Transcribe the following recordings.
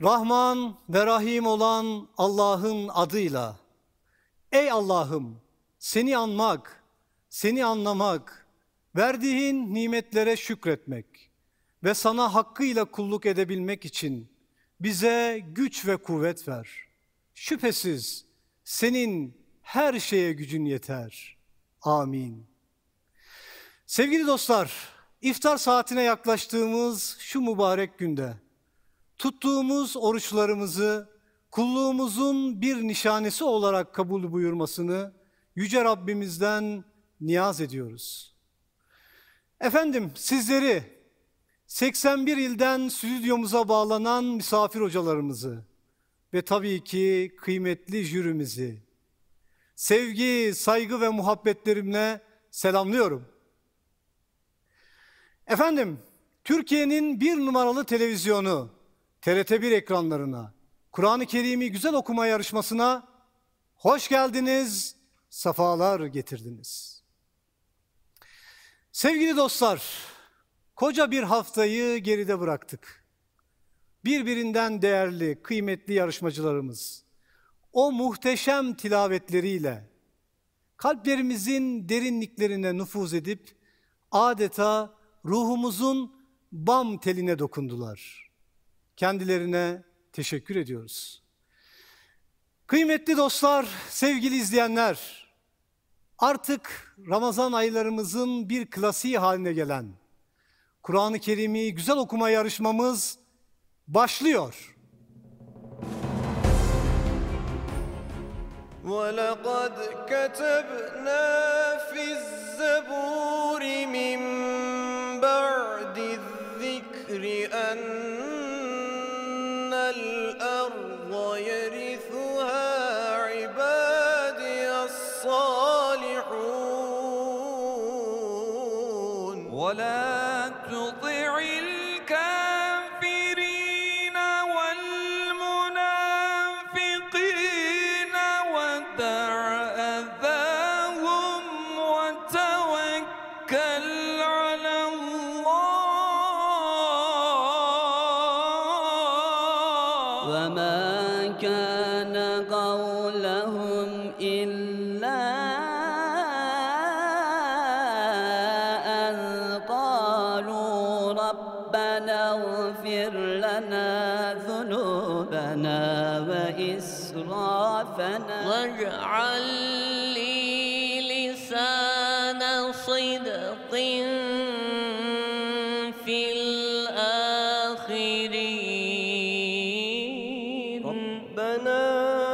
Rahman ve Rahim olan Allah'ın adıyla. Ey Allah'ım, seni anmak, seni anlamak, verdiğin nimetlere şükretmek ve sana hakkıyla kulluk edebilmek için bize güç ve kuvvet ver. Şüphesiz senin her şeye gücün yeter. Amin. Sevgili dostlar, iftar saatine yaklaştığımız şu mübarek günde tuttuğumuz oruçlarımızı kulluğumuzun bir nişanesi olarak kabul buyurmasını Yüce Rabbimizden niyaz ediyoruz. Efendim, sizleri 81 ilden stüdyomuza bağlanan misafir hocalarımızı ve tabii ki kıymetli jürimizi sevgi, saygı ve muhabbetlerimle selamlıyorum. Efendim, Türkiye'nin bir numaralı televizyonu TRT1 ekranlarına, Kur'an-ı Kerim'i güzel okuma yarışmasına hoş geldiniz, sefalar getirdiniz. Sevgili dostlar, koca bir haftayı geride bıraktık. Birbirinden değerli, kıymetli yarışmacılarımız o muhteşem tilavetleriyle kalplerimizin derinliklerine nüfuz edip adeta ruhumuzun bam teline dokundular. Kendilerine teşekkür ediyoruz. Kıymetli dostlar, sevgili izleyenler, artık Ramazan aylarımızın bir klasiği haline gelen Kur'an-ı Kerim'i güzel okuma yarışmamız başlıyor. وَلَقَدْ كَتَبْنَا فِي الزَّبُورِ مِنْ بَعْدِ الذِّكْرِ أَنَّ الْأَرْضَ يَرِثُهَا عِبَادِيَ الصَّالِحُونَ وَلَا تُطِعِ الْكَافِرِينَ وَالْمُنَافِقِينَ وَدَعْ أَذَاهُمْ وَتَوَكَّلْ عَلَى اللَّهِ وما كان قولهم إلا أن قالوا ربنا اغفر لنا ذنوبنا وإسرافنا واجعل لي لسان صدق في الآخرين ربنا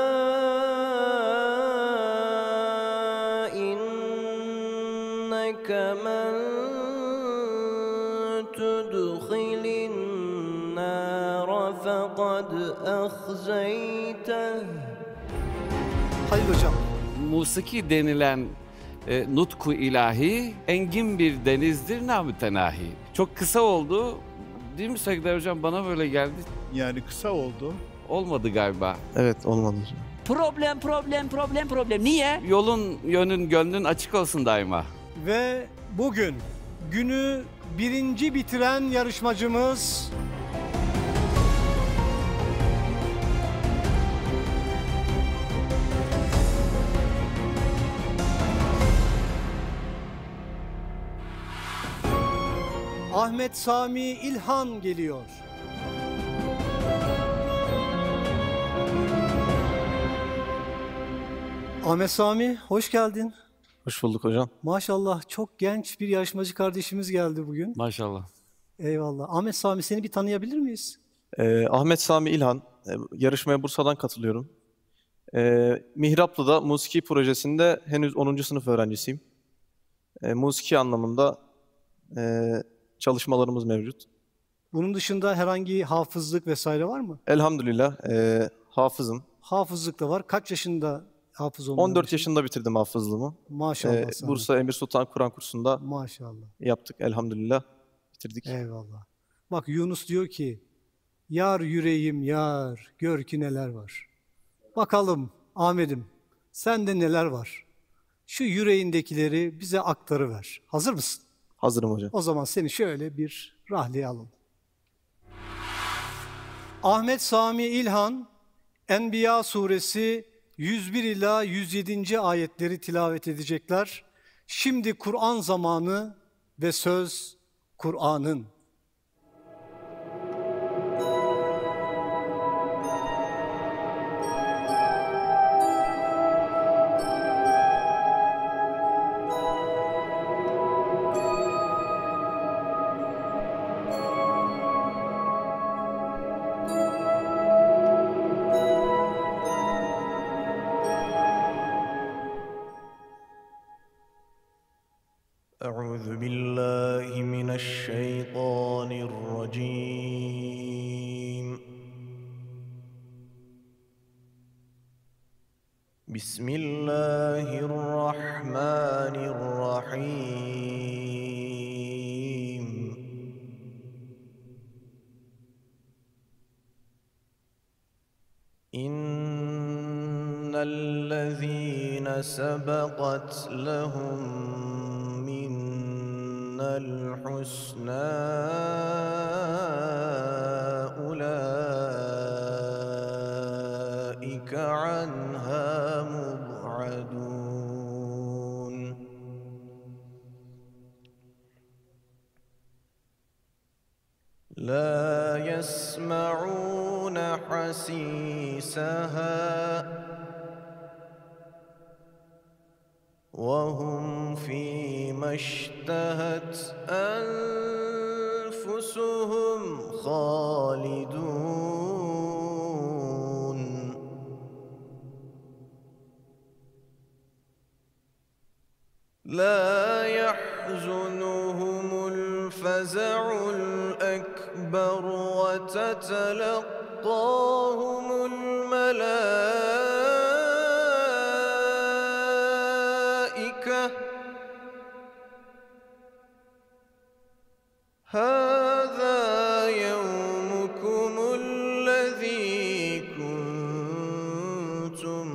إنك من تدخل النار فقد أخزيته. Hayır hocam. Musiki denilen nutku ilahi engin bir denizdir namütenahi. Çok kısa oldu. Değil mi Saygıdeğer hocam? Bana böyle geldi. Yani kısa oldu. Olmadı galiba. Evet, olmadı hocam. Problem. Niye? Yolun, yönün, gönlün açık olsun daima. Ve bugün günü birinci bitiren yarışmacımız Ahmet Sami İlhan geliyor. Ahmet Sami, hoş geldin. Hoş bulduk hocam. Maşallah çok genç bir yarışmacı kardeşimiz geldi bugün. Maşallah. Eyvallah. Ahmet Sami, seni bir tanıyabilir miyiz? Ahmet Sami İlhan. Yarışmaya Bursa'dan katılıyorum. Mihraplı'da musiki projesinde henüz 10. sınıf öğrencisiyim. Musiki anlamında çalışmalarımız mevcut. Bunun dışında herhangi hafızlık vesaire var mı? Elhamdülillah hafızım. Hafızlık da var. Kaç yaşında hafız olmaya 14 başladın? yaşında bitirdim hafızlığımı. Maşallah sana. Bursa Emir Sultan Kur'an kursunda Maşallah. yaptık elhamdülillah. Bitirdik. Eyvallah. Bak Yunus diyor ki, yar yüreğim yar, gör ki neler var. Bakalım Ahmet'im, sende neler var? Şu yüreğindekileri bize aktarıver. Hazır mısın? Hazırım hocam. O zaman seni şöyle bir rahleye alalım. Ahmet Sami İlhan, Enbiya suresi 101 ila 107. ayetleri tilavet edecekler. Şimdi Kur'an zamanı ve söz Kur'an'ın. أعوذ بالله من الشيطان الرجيم بسم الله الرحمن الرحيم إن الذين سبقت لهم الحسنى أولئك عنها مبعدون لا يسمعون حسيسها وهم فيما اشتهت أنفسهم خالدون لا يحزنهم الفزع الأكبر وتتلقاهم الملائكة هذا يومكم الذي كنتم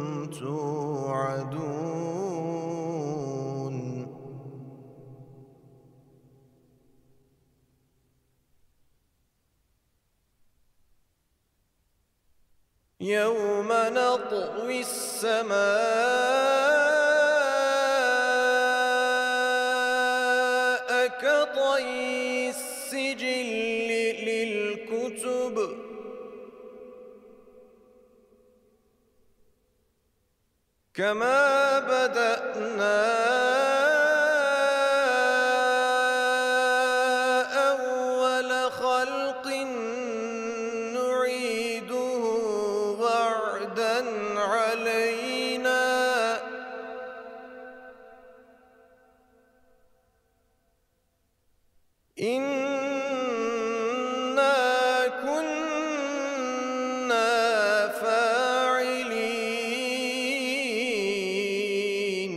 توعدون يوم نطوي السماء كطي السجل للكتب كما بدأنا أول خلق نعيده وعدا علينا إنا كنا فاعلين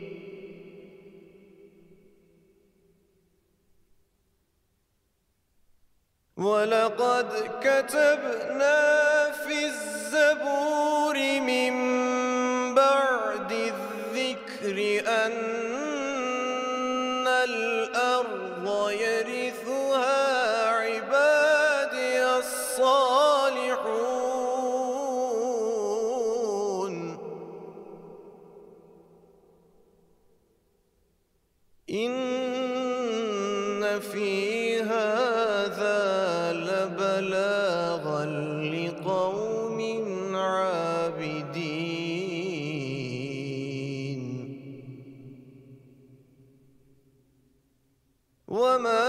ولقد كتبنا في الزبور من بعد الذكر أن الأرض يرثها عبادي الصالحون إن في هذا لبلاغا لقوم عابدين وما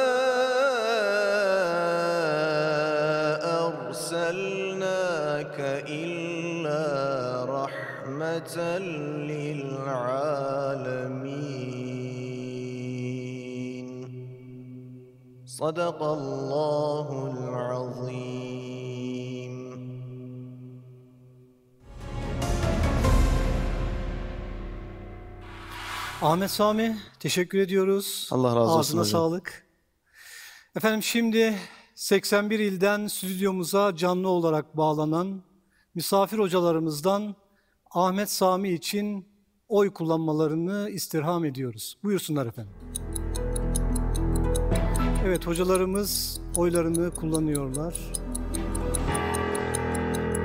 أرسلناك إلا رحمة للعالمين صدق الله العظيم. Ahmet Sami, teşekkür ediyoruz. Allah razı olsun Ağzına hocam. sağlık. Efendim şimdi 81 ilden stüdyomuza canlı olarak bağlanan misafir hocalarımızdan Ahmet Sami için oy kullanmalarını istirham ediyoruz. Buyursunlar efendim. Evet, hocalarımız oylarını kullanıyorlar.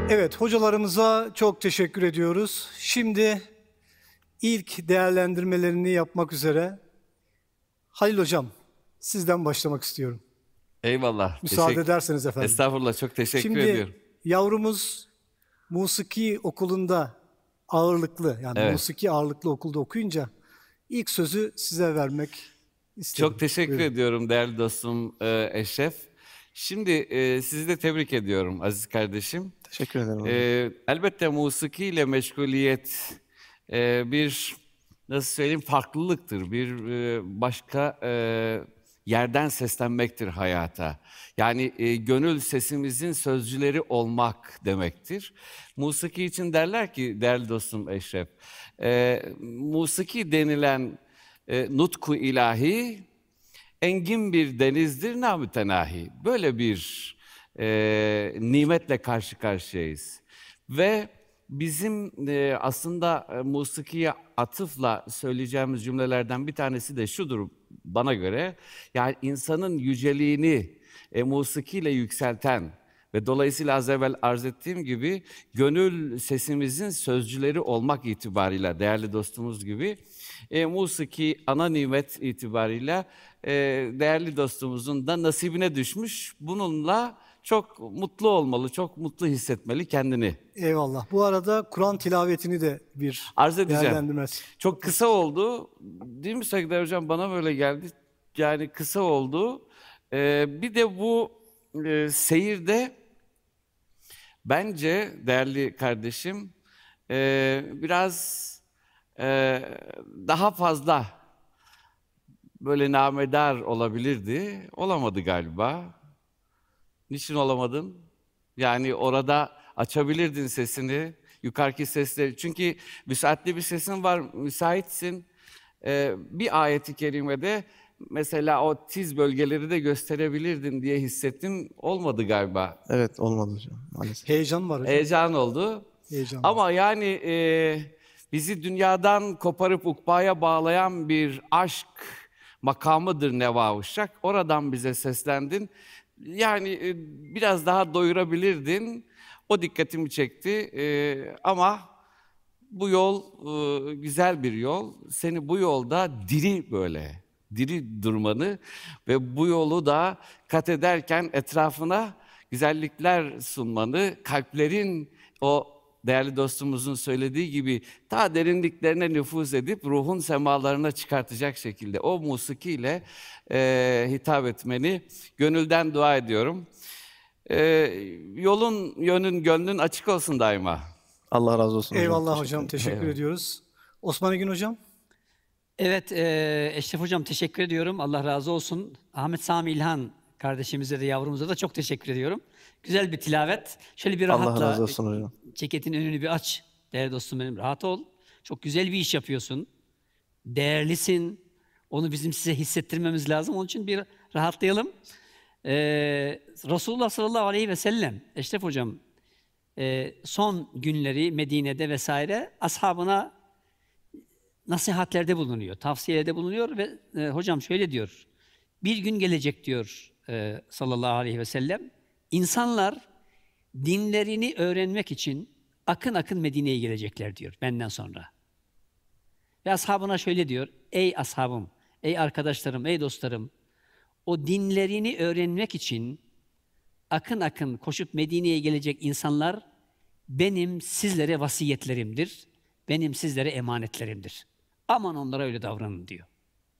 Evet, hocalarımıza çok teşekkür ediyoruz. Şimdi ilk değerlendirmelerini yapmak üzere Halil Hocam, sizden başlamak istiyorum. Eyvallah. Müsaade ederseniz efendim. Estağfurullah, çok teşekkür Şimdi ediyorum. yavrumuz musiki okulunda ağırlıklı, yani Evet. musiki ağırlıklı okulda okuyunca ilk sözü size vermek istedim. Çok teşekkür Buyurun. ediyorum değerli dostum Eşref. Şimdi sizi de tebrik ediyorum aziz kardeşim. Teşekkür ederim hocam. Elbette musiki ile meşguliyet bir, nasıl söyleyeyim, farklılıktır. Bir başka yerden seslenmektir hayata. Yani gönül sesimizin sözcüleri olmak demektir. Musiki için derler ki değerli dostum Eşref, musiki denilen nutku ilahi engin bir denizdir namütenahi. Böyle bir nimetle karşı karşıyayız. Ve bizim aslında musikiye atıfla söyleyeceğimiz cümlelerden bir tanesi de şudur bana göre. Yani insanın yüceliğini musikiyle yükselten ve dolayısıyla az evvel arz ettiğim gibi gönül sesimizin sözcüleri olmak itibarıyla değerli dostumuz gibi musiki ana nimet itibarıyla değerli dostumuzun da nasibine düşmüş. Bununla çok mutlu olmalı, çok mutlu hissetmeli kendini. Eyvallah. Bu arada Kur'an tilavetini de bir Arz edeceğim. değerlendirmez. Çok kısa oldu. Değil mi Saygıdeğer Hocam? Bana böyle geldi. Yani kısa oldu. Bir de bu seyirde bence değerli kardeşim biraz daha fazla böyle namedar olabilirdi. Olamadı galiba. Niçin olamadın? Yani orada açabilirdin sesini, yukarıki sesleri. Çünkü müsaitli bir sesin var, müsaitsin. Bir ayeti kerimede mesela o tiz bölgeleri de gösterebilirdin diye hissettim. Olmadı galiba. Evet, olmadı hocam maalesef. Heyecan var hocam. Heyecan oldu. Heyecan var. Ama yani bizi dünyadan koparıp ukbaya bağlayan bir aşk makamıdır Neva Uşak. Oradan bize seslendin. Yani biraz daha doyurabilirdin. O dikkatimi çekti. Ama bu yol güzel bir yol. Seni bu yolda diri böyle, diri durmanı ve bu yolu da kat ederken etrafına güzellikler sunmanı, kalplerin o değerli dostumuzun söylediği gibi ta derinliklerine nüfuz edip ruhun semalarına çıkartacak şekilde o musikiyle hitap etmeni gönülden dua ediyorum. Yolun, yönün, gönlün açık olsun daima. Allah razı olsun hocam. Eyvallah Teşekkür hocam. ederim. Teşekkür Eyvallah. ediyoruz. Osman Egin hocam. Evet, Eşref Hocam teşekkür ediyorum. Allah razı olsun. Ahmet Sami İlhan kardeşimize de yavrumuza da çok teşekkür ediyorum. Güzel bir tilavet. Şöyle bir Allah rahatla, razı olsun hocam. ceketin önünü bir aç. Değerli dostum benim, rahat ol. Çok güzel bir iş yapıyorsun. Değerlisin. Onu bizim size hissettirmemiz lazım. Onun için bir rahatlayalım. Resulullah sallallahu aleyhi ve sellem, Eşref Hocam, son günleri Medine'de vesaire ashabına nasihatlerde bulunuyor, tavsiyelerde bulunuyor ve hocam şöyle diyor. Bir gün gelecek diyor sallallahu aleyhi ve sellem. İnsanlar dinlerini öğrenmek için akın akın Medine'ye gelecekler diyor benden sonra. Ve ashabına şöyle diyor. Ey ashabım, ey arkadaşlarım, ey dostlarım. O dinlerini öğrenmek için akın akın koşup Medine'ye gelecek insanlar benim sizlere vasiyetlerimdir. Benim sizlere emanetlerimdir. Aman onlara öyle davranın diyor.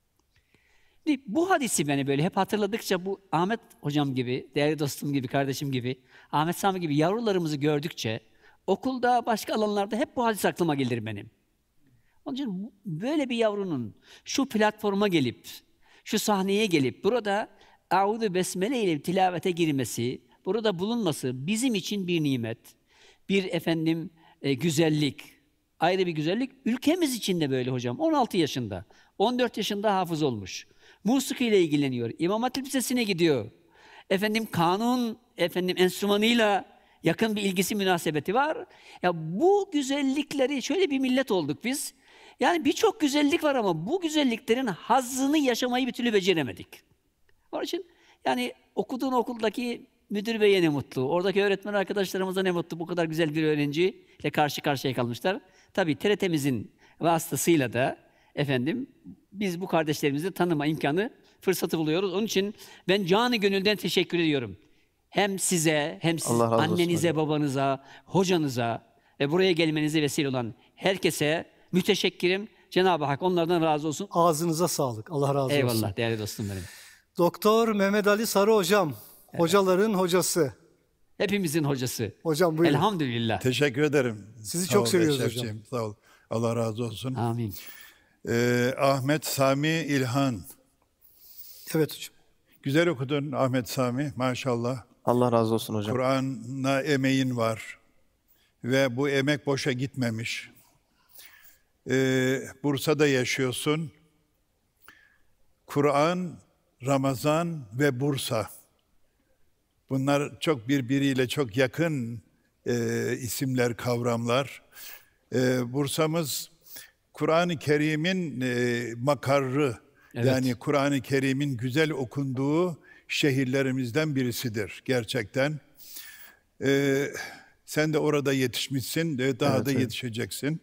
Şimdi bu hadisi beni böyle hep hatırladıkça bu Ahmet hocam gibi, değerli dostum gibi, kardeşim gibi, Ahmet Sami gibi yavrularımızı gördükçe okulda, başka alanlarda hep bu hadis aklıma gelir benim. Onun için böyle bir yavrunun şu platforma gelip, şu sahneye gelip burada Audu Besmele ile tilavete girmesi, burada bulunması bizim için bir nimet, bir güzellik, ayrı bir güzellik. Ülkemiz için de böyle hocam. 16 yaşında, 14 yaşında hafız olmuş. Musiki ile ilgileniyor. İmam Hatip Lisesi'ne gidiyor. Kanun, enstrümanıyla yakın bir ilgisi, münasebeti var. Ya bu güzellikleri, şöyle bir millet olduk biz. Yani birçok güzellik var ama bu güzelliklerin hazzını yaşamayı bir türlü beceremedik. Onun için yani okuduğun okuldaki müdür beye ne mutlu, oradaki öğretmen arkadaşlarımıza ne mutlu, bu kadar güzel bir öğrenciyle karşı karşıya kalmışlar. Tabii TRT'mizin vasıtasıyla da efendim biz bu kardeşlerimizi tanıma imkanı, fırsatı buluyoruz. Onun için ben canı gönülden teşekkür ediyorum. Hem size, hem siz Allah razı olsun annenize, hocam. babanıza, hocanıza ve buraya gelmenize vesile olan herkese müteşekkirim. Cenab-ı Hak onlardan razı olsun. Ağzınıza sağlık. Allah razı olsun. Eyvallah değerli dostum benim. Doktor Mehmet Ali Sarı hocam. Hocaların hocası. Hepimizin hocası. Hocam buyurun. Elhamdülillah. Teşekkür ederim. Sizi Sağ çok ol seviyoruz Eşrefciğim, Sağ ol. Allah razı olsun. Amin. Ahmet Sami İlhan. Evet hocam. Güzel okudun Ahmet Sami, maşallah. Allah razı olsun hocam. Kur'an'a emeğin var ve bu emek boşa gitmemiş. Bursa'da yaşıyorsun. Kur'an, Ramazan ve Bursa. Bunlar çok birbiriyle çok yakın isimler, kavramlar. Bursa'mız Kur'an-ı Kerim'in makarrı, Evet. yani Kur'an-ı Kerim'in güzel okunduğu şehirlerimizden birisidir gerçekten. Sen de orada yetişmişsin, daha Evet, da evet. yetişeceksin.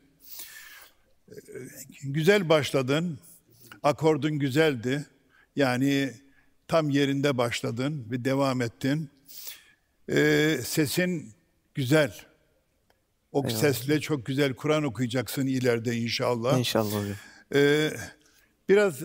Güzel başladın, akordun güzeldi. Yani tam yerinde başladın ve devam ettin. Sesin güzel. O sesle çok güzel Kur'an okuyacaksın ileride inşallah. İnşallah hocam. Biraz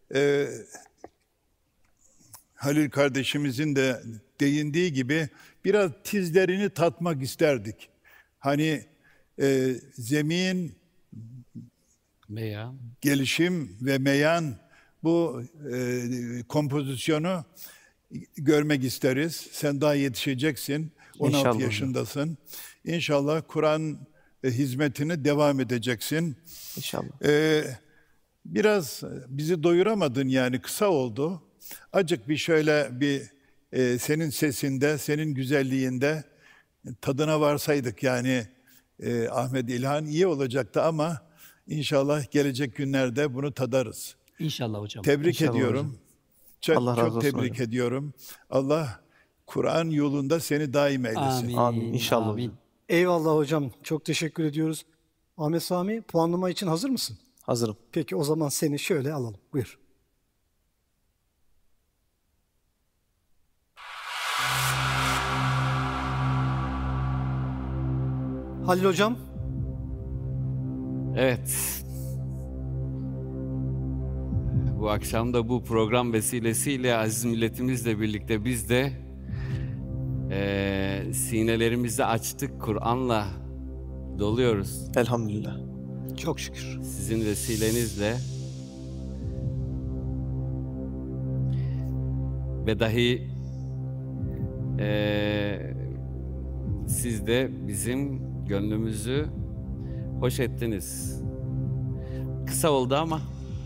Halil kardeşimizin de değindiği gibi biraz tizlerini tatmak isterdik. Hani zemin, Veya gelişim ve meyan bu kompozisyonu görmek isteriz. Sen daha yetişeceksin. 16 İnşallah. yaşındasın. İnşallah Kur'an hizmetine devam edeceksin. İnşallah. Biraz bizi doyuramadın, yani kısa oldu. Acık bir şöyle bir senin sesinde, senin güzelliğinde tadına varsaydık, yani Ahmet İlhan iyi olacaktı ama inşallah gelecek günlerde bunu tadarız. İnşallah hocam. Tebrik İnşallah ediyorum. hocam. Çok, Allah razı çok olsun tebrik hocam. ediyorum. Allah Kur'an yolunda seni daim eylesin. Amin. Amin. İnşallah Amin. hocam. Eyvallah hocam. Çok teşekkür ediyoruz. Ahmet Sami, puanlama için hazır mısın? Hazırım. Peki o zaman seni şöyle alalım. Buyur. Halil hocam. evet. Bu akşam da bu program vesilesiyle aziz milletimizle birlikte biz de sinelerimizi açtık, Kur'an'la doluyoruz. Elhamdülillah. Çok şükür. Sizin vesilenizle ve dahi siz de bizim gönlümüzü hoş ettiniz. Kısa oldu ama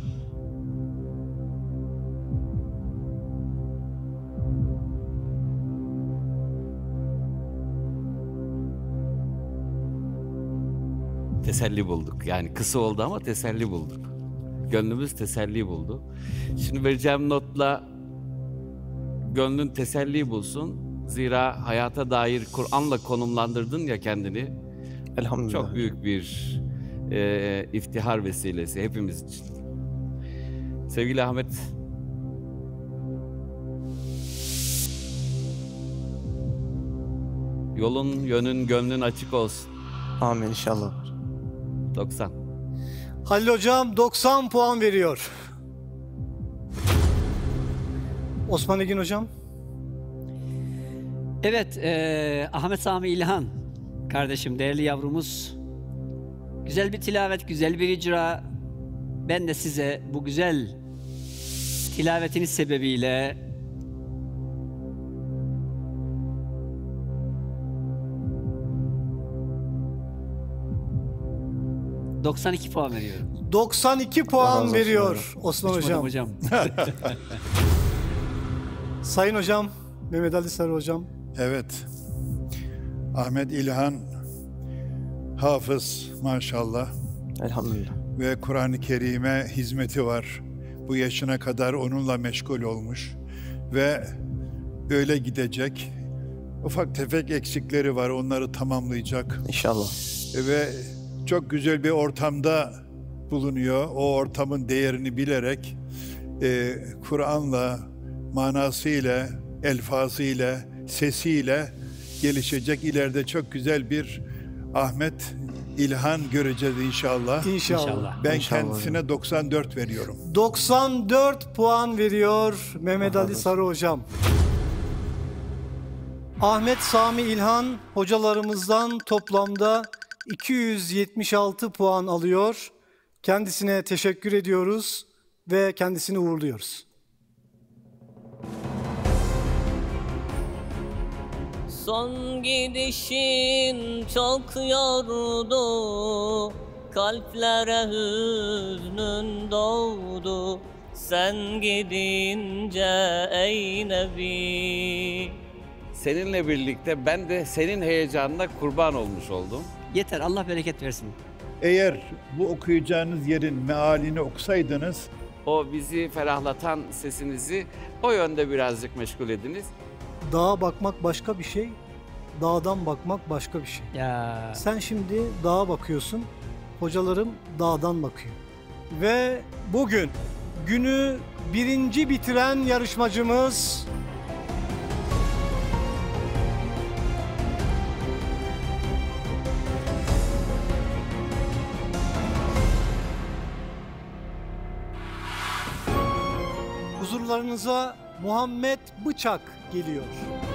teselli bulduk. Yani kısa oldu ama teselli bulduk. Gönlümüz teselli buldu. Şimdi vereceğim notla gönlün teselli bulsun. Zira hayata dair Kur'an'la konumlandırdın ya kendini. Elhamdülillah. Çok büyük bir iftihar vesilesi hepimiz için. Sevgili Ahmet, yolun, yönün, gönlün açık olsun. Amin inşallah. 90. Halil hocam 90 puan veriyor. Osman Egin hocam. Evet, Ahmet Sami İlhan kardeşim, değerli yavrumuz. Güzel bir tilavet, güzel bir icra. Ben de size bu güzel tilavetiniz sebebiyle ...92 puan veriyorum. 92 Allah razı puan olsun veriyor Osman Uçmadım hocam. hocam. Sayın hocam, Mehmet Ali Sarı hocam. Evet. Ahmet İlhan hafız maşallah Elhamdülillah. ve Kur'an-ı Kerim'e hizmeti var. Bu yaşına kadar onunla meşgul olmuş ve öyle gidecek. ufak tefek eksikleri var. Onları tamamlayacak. İnşallah. Ve çok güzel bir ortamda bulunuyor. O ortamın değerini bilerek Kur'an'la, manasıyla, elfazıyla, sesiyle gelişecek. İleride çok güzel bir Ahmet İlhan göreceğiz inşallah. İnşallah. Ben İnşallah kendisine 94 veriyorum. 94 puan veriyor Mehmet Ali Sarı hocam. Ahmet Sami İlhan hocalarımızdan toplamda 276 puan alıyor. Kendisine teşekkür ediyoruz ve kendisini uğurluyoruz. Son gidişin çok yordu, kalplere hüznün doğdu. Sen gidince ey Nebi. Seninle birlikte ben de senin heyecanına kurban olmuş oldum. Yeter, Allah bereket versin. Eğer bu okuyacağınız yerin mealini okusaydınız, O bizi ferahlatan sesinizi o yönde birazcık meşgul ediniz. Dağa bakmak başka bir şey, dağdan bakmak başka bir şey. Ya Sen şimdi dağa bakıyorsun, hocalarım dağdan bakıyor. Ve bugün günü birinci bitiren yarışmacımız huzurlarınıza Muhammed Bıçak geliyor.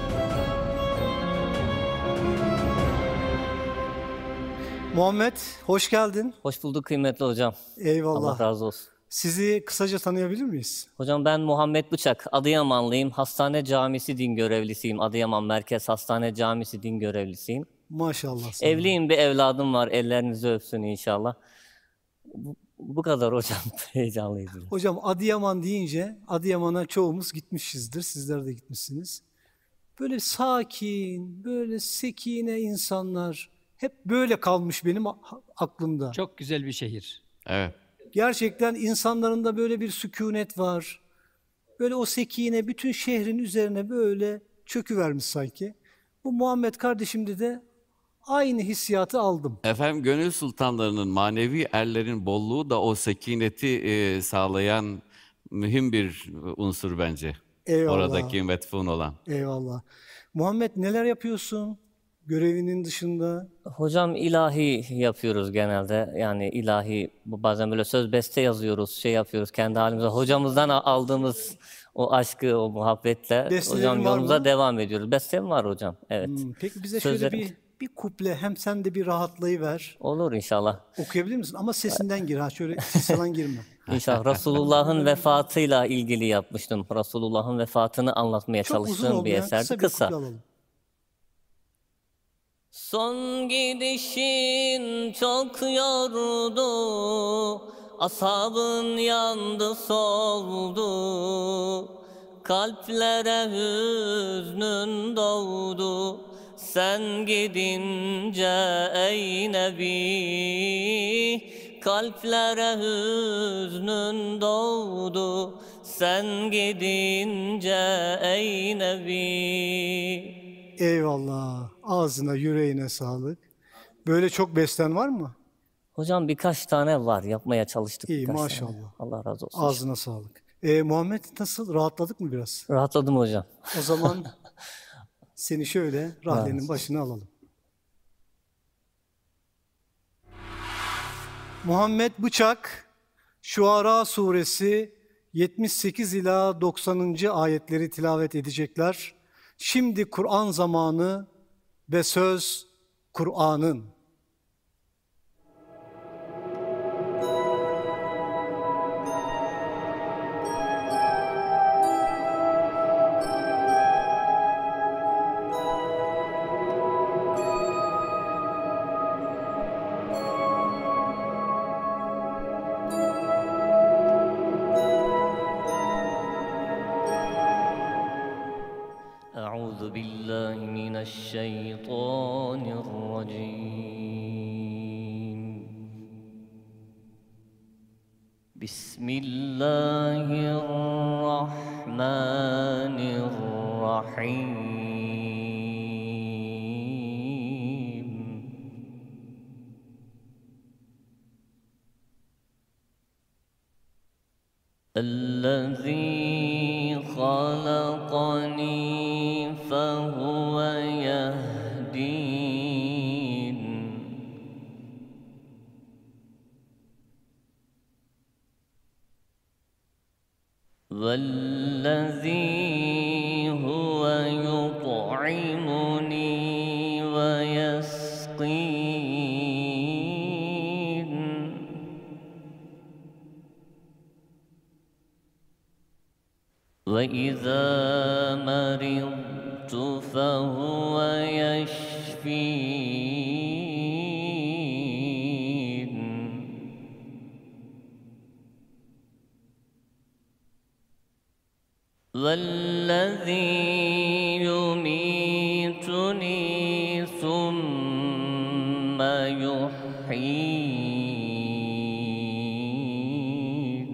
Muhammed, hoş geldin. Hoş bulduk kıymetli hocam. Eyvallah. Allah razı olsun. Sizi kısaca tanıyabilir miyiz? Hocam ben Muhammed Bıçak, Adıyamanlıyım. Hastane Camisi din görevlisiyim. Adıyaman Merkez Hastane Camisi din görevlisiyim. Maşallah sana. Evliyim, bir evladım var. Ellerinizi öpsün inşallah. Bu kadar hocam. Heyecanlıyız. Hocam Adıyaman deyince Adıyaman'a çoğumuz gitmişizdir. Sizler de gitmişsiniz. Böyle sakin, böyle sekine insanlar hep böyle kalmış benim aklımda. çok güzel bir şehir. Evet. Gerçekten insanlarında böyle bir sükunet var. Böyle o sekine bütün şehrin üzerine böyle çöküvermiş sanki. Bu Muhammed kardeşimde de aynı hissiyatı aldım. Efendim gönül sultanlarının manevi erlerin bolluğu da o sekineti sağlayan mühim bir unsur bence. Eyvallah. Oradaki metfun olan. Eyvallah. Muhammed neler yapıyorsun görevinin dışında? Hocam ilahi yapıyoruz genelde. Yani ilahi bazen böyle söz beste yazıyoruz, şey yapıyoruz kendi halimize. Hocamızdan aldığımız o aşkı, o muhabbetle Bestelerin hocam var yolumuza mı? devam ediyoruz. Bestem var hocam. Evet. Peki bize şöyle Sözlerim- bir kuple hem sen de bir rahatlayıver. Olur inşallah. Okuyabilir misin? Ama sesinden gir ha. Şöyle ses falan girme. İnşallah. Resulullah'ın vefatıyla ilgili yapmıştım. Resulullah'ın vefatını anlatmaya Çok uzun çalıştığım oldu bir ya. eserdi. Kısa bir Kısa. kuple alalım. Son gidişin çok yordu, ashabın yandı soldu. Kalplere hüznün doğdu, sen gidince ey Nebi. Kalplere hüznün doğdu, sen gidince ey Nebi. Eyvallah. Ağzına, yüreğine sağlık. Böyle çok besten var mı? Hocam birkaç tane var. Yapmaya çalıştık. İyi, birkaç tane. maşallah. Allah razı olsun. Ağzına sağlık. Muhammed nasıl? Rahatladık mı biraz? Rahatladım hocam. O zaman seni şöyle rahlenin başına alalım. Muhammed Bıçak, Şuara suresi 78 ila 90. ayetleri tilavet edecekler. Şimdi Kur'an zamanı ve söz Kur'an'ın. أعوذ بالله من الشيطان الرجيم بسم الله الرحمن الرحيم الذي خلقني فهو يهدين والذي هو يطعمني ويسقين وإذا مرضت فهو يشفين والذي يميتني ثم يحيين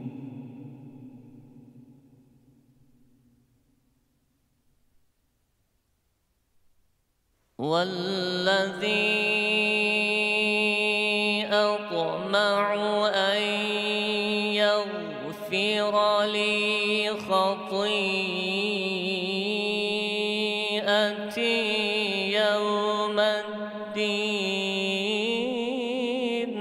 والذي أطمع أن يغفر لي خطيئتي يوم الدين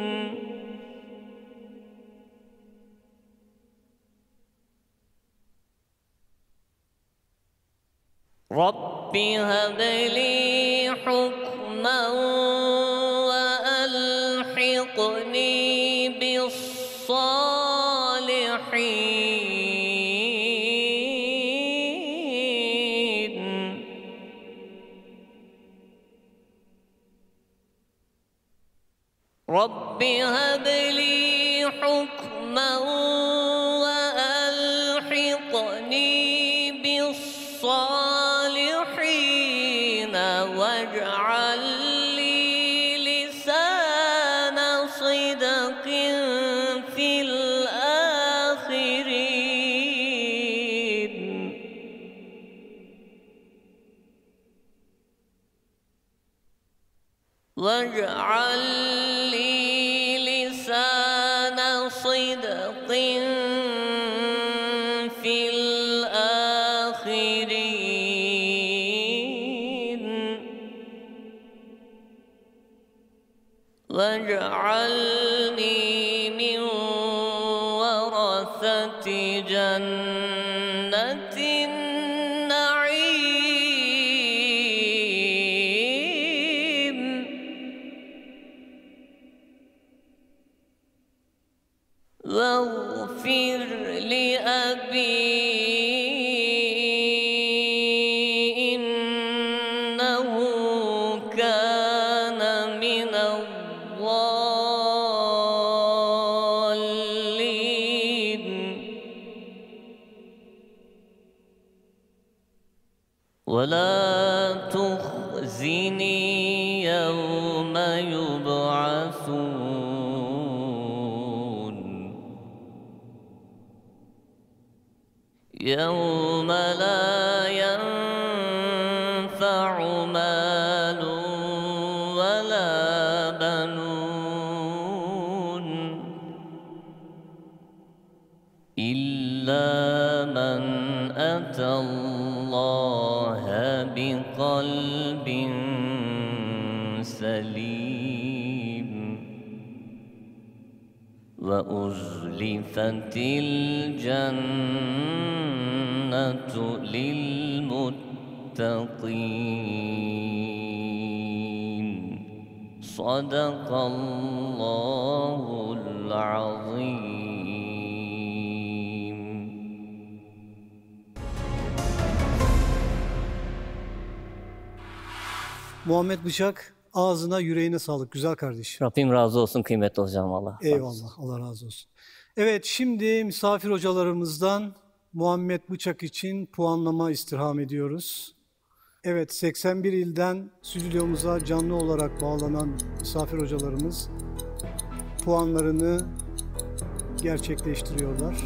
رب هب لي حكما وألحقني بالصالحين رب هب لي حكما وألحقني بالصالحين واجعل لي لسان صدق في الآخرين واجعل لي لسان صدق في الآخرين واجعلني من ورثة جنة النعيم واغفر لأبي إنه كان من الضالين ولا تخزني يوم يبعثون يوم لا ينفع مال ولا بنون إلا من أتى الله بقلب سليم وأزلفت الجنة للمتقين صدق الله العظيم. Muhammed Bıçak, ağzına yüreğine sağlık güzel kardeşim. Rabbim razı olsun kıymetli hocam Allah. Eyvallah, Allah razı olsun. Evet, şimdi misafir hocalarımızdan Muhammed Bıçak için puanlama istirham ediyoruz. Evet, 81 ilden stüdyomuza canlı olarak bağlanan misafir hocalarımız puanlarını gerçekleştiriyorlar.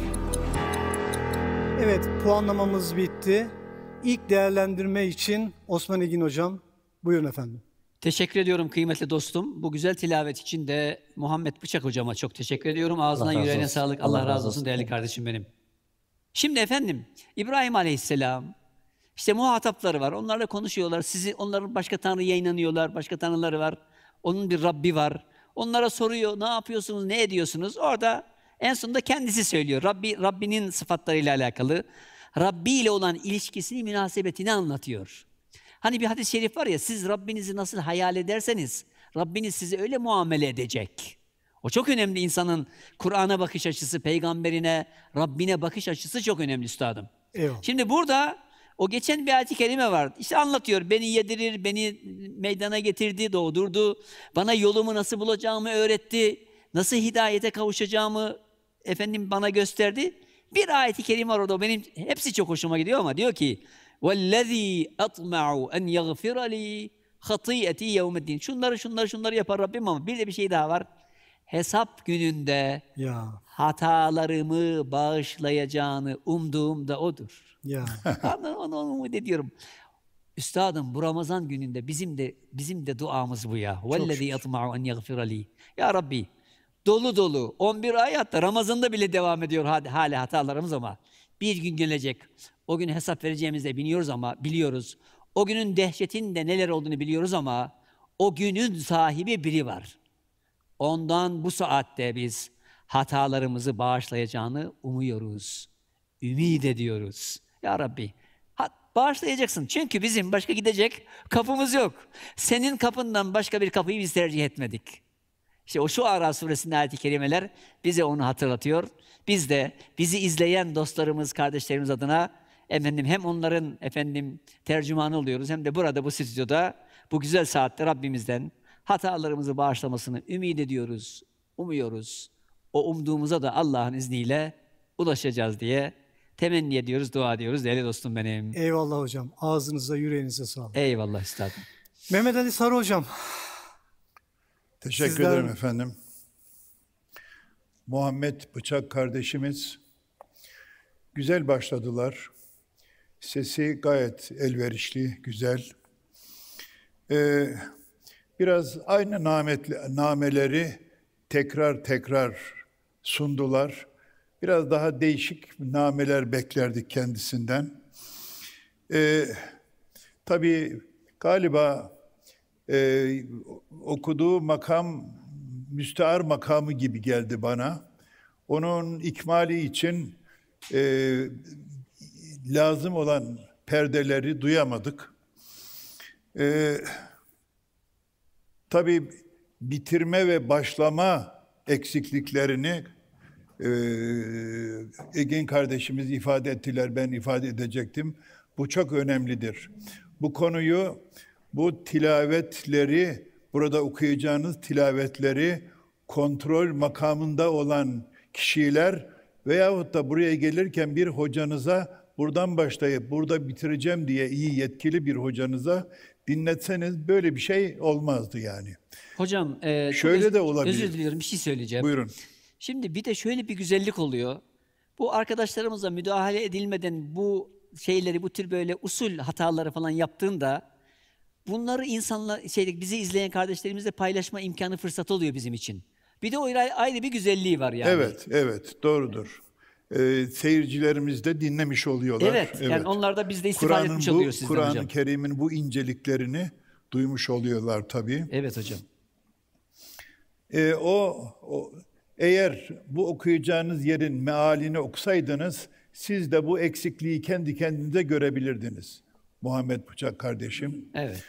Evet, puanlamamız bitti. İlk değerlendirme için Osman Egin hocam, buyurun efendim. Teşekkür ediyorum kıymetli dostum. Bu güzel tilavet için de Muhammed Bıçak hocama çok teşekkür ediyorum. Ağzına Allah razı yüreğine olsun. sağlık. Allah razı olsun değerli kardeşim benim. Şimdi efendim İbrahim Aleyhisselam işte muhatapları var. Onlarla konuşuyorlar. Onların başka tanrıya inanıyorlar. Başka tanrıları var. Onun bir Rabbi var. Onlara soruyor. Ne yapıyorsunuz? Ne ediyorsunuz? Orada en sonunda kendisi söylüyor. Rabbinin sıfatlarıyla alakalı. Rabbi ile olan ilişkisini, münasebetini anlatıyor. Hani bir hadis-i şerif var ya, siz Rabbinizi nasıl hayal ederseniz, Rabbiniz size öyle muamele edecek. O çok önemli, insanın Kur'an'a bakış açısı, peygamberine, Rabbine bakış açısı çok önemli üstadım. Eyvallah. Şimdi burada o geçen bir ayet-i kerime var. İşte anlatıyor, beni yedirir, beni meydana getirdi, doğdurdu, bana yolumu nasıl bulacağımı öğretti, nasıl hidayete kavuşacağımı efendim bana gösterdi. Bir ayet-i kerime var orada, benim hepsi çok hoşuma gidiyor ama diyor ki وَالَّذ۪ي أَطْمَعُ أَنْ يَغْفِرَ لِي خَطِيئَتِي يَوْمَ الدِّينِ. Şunları yapar Rabbim, ama bir de bir şey daha var. Hesap gününde Ya, hatalarımı bağışlayacağını umduğum da odur. ya. Onu umut ediyorum. Üstadım, bu Ramazan gününde bizim de duamız bu ya. وَالَّذ۪ي أَطْمَعُ أَنْ يَغْفِرَ لِي. Ya Rabbi, dolu dolu 11 ay, hatta Ramazan'da bile devam ediyor hala hatalarımız, ama bir gün gelecek. O gün hesap vereceğimizi biliyoruz. O günün dehşetinde neler olduğunu biliyoruz, ama o günün sahibi biri var. Ondan bu saatte biz hatalarımızı bağışlayacağını umuyoruz. Ümit ediyoruz. Ya Rabbi, bağışlayacaksın. Çünkü bizim başka gidecek kapımız yok. Senin kapından başka bir kapıyı biz tercih etmedik. İşte o Şuara suresinin ayet-i kerimeler bize onu hatırlatıyor. Biz de bizi izleyen dostlarımız, kardeşlerimiz adına hem onların tercümanı oluyoruz, hem de burada bu stüdyoda bu güzel saatte Rabbimizden hatalarımızı bağışlamasını ümit ediyoruz, umuyoruz. O umduğumuza da Allah'ın izniyle ulaşacağız diye temenni ediyoruz, dua ediyoruz değerli dostum benim. Eyvallah hocam. Ağzınıza, yüreğinize sağlık. Eyvallah üstadım. Mehmet Ali Sarı hocam. Teşekkür Sizden- ederim efendim. Muhammed Bıçak kardeşimiz güzel başladılar. Sesi gayet elverişli, güzel. Biraz aynı nameleri tekrar sundular. Biraz daha değişik nameler beklerdik kendisinden. Tabii galiba okuduğu makam müstear makamı gibi geldi bana. Onun ikmali için lazım olan perdeleri duyamadık. Tabii bitirme ve başlama eksikliklerini Egin kardeşimiz ifade ettiler, ben ifade edecektim. Bu çok önemlidir. Bu konuyu, bu tilavetleri, burada okuyacağınız tilavetleri kontrol makamında olan kişiler veyahut da buraya gelirken bir hocanıza buradan başlayıp burada bitireceğim diye iyi yetkili bir hocanıza dinletseniz böyle bir şey olmazdı yani. Hocam, çok Şöyle de olabilir. özür diliyorum, bir şey söyleyeceğim. Buyurun. Şimdi bir de şöyle bir güzellik oluyor. Bu arkadaşlarımıza müdahale edilmeden bu tür böyle usul hataları falan yaptığında bunları bizi izleyen kardeşlerimizle paylaşma imkanı, fırsatı oluyor bizim için. Bir de o ayrı bir güzelliği var yani. Evet, doğrudur. Seyircilerimiz de dinlemiş oluyorlar. Evet, yani onlar da bizde istifade etmiş oluyor sizden hocam. Kur'an-ı Kerim'in bu inceliklerini duymuş oluyorlar tabii. Evet hocam. Eğer bu okuyacağınız yerin mealini okusaydınız, siz de bu eksikliği kendi kendinize görebilirdiniz. Muhammed Bıçak kardeşim. Evet.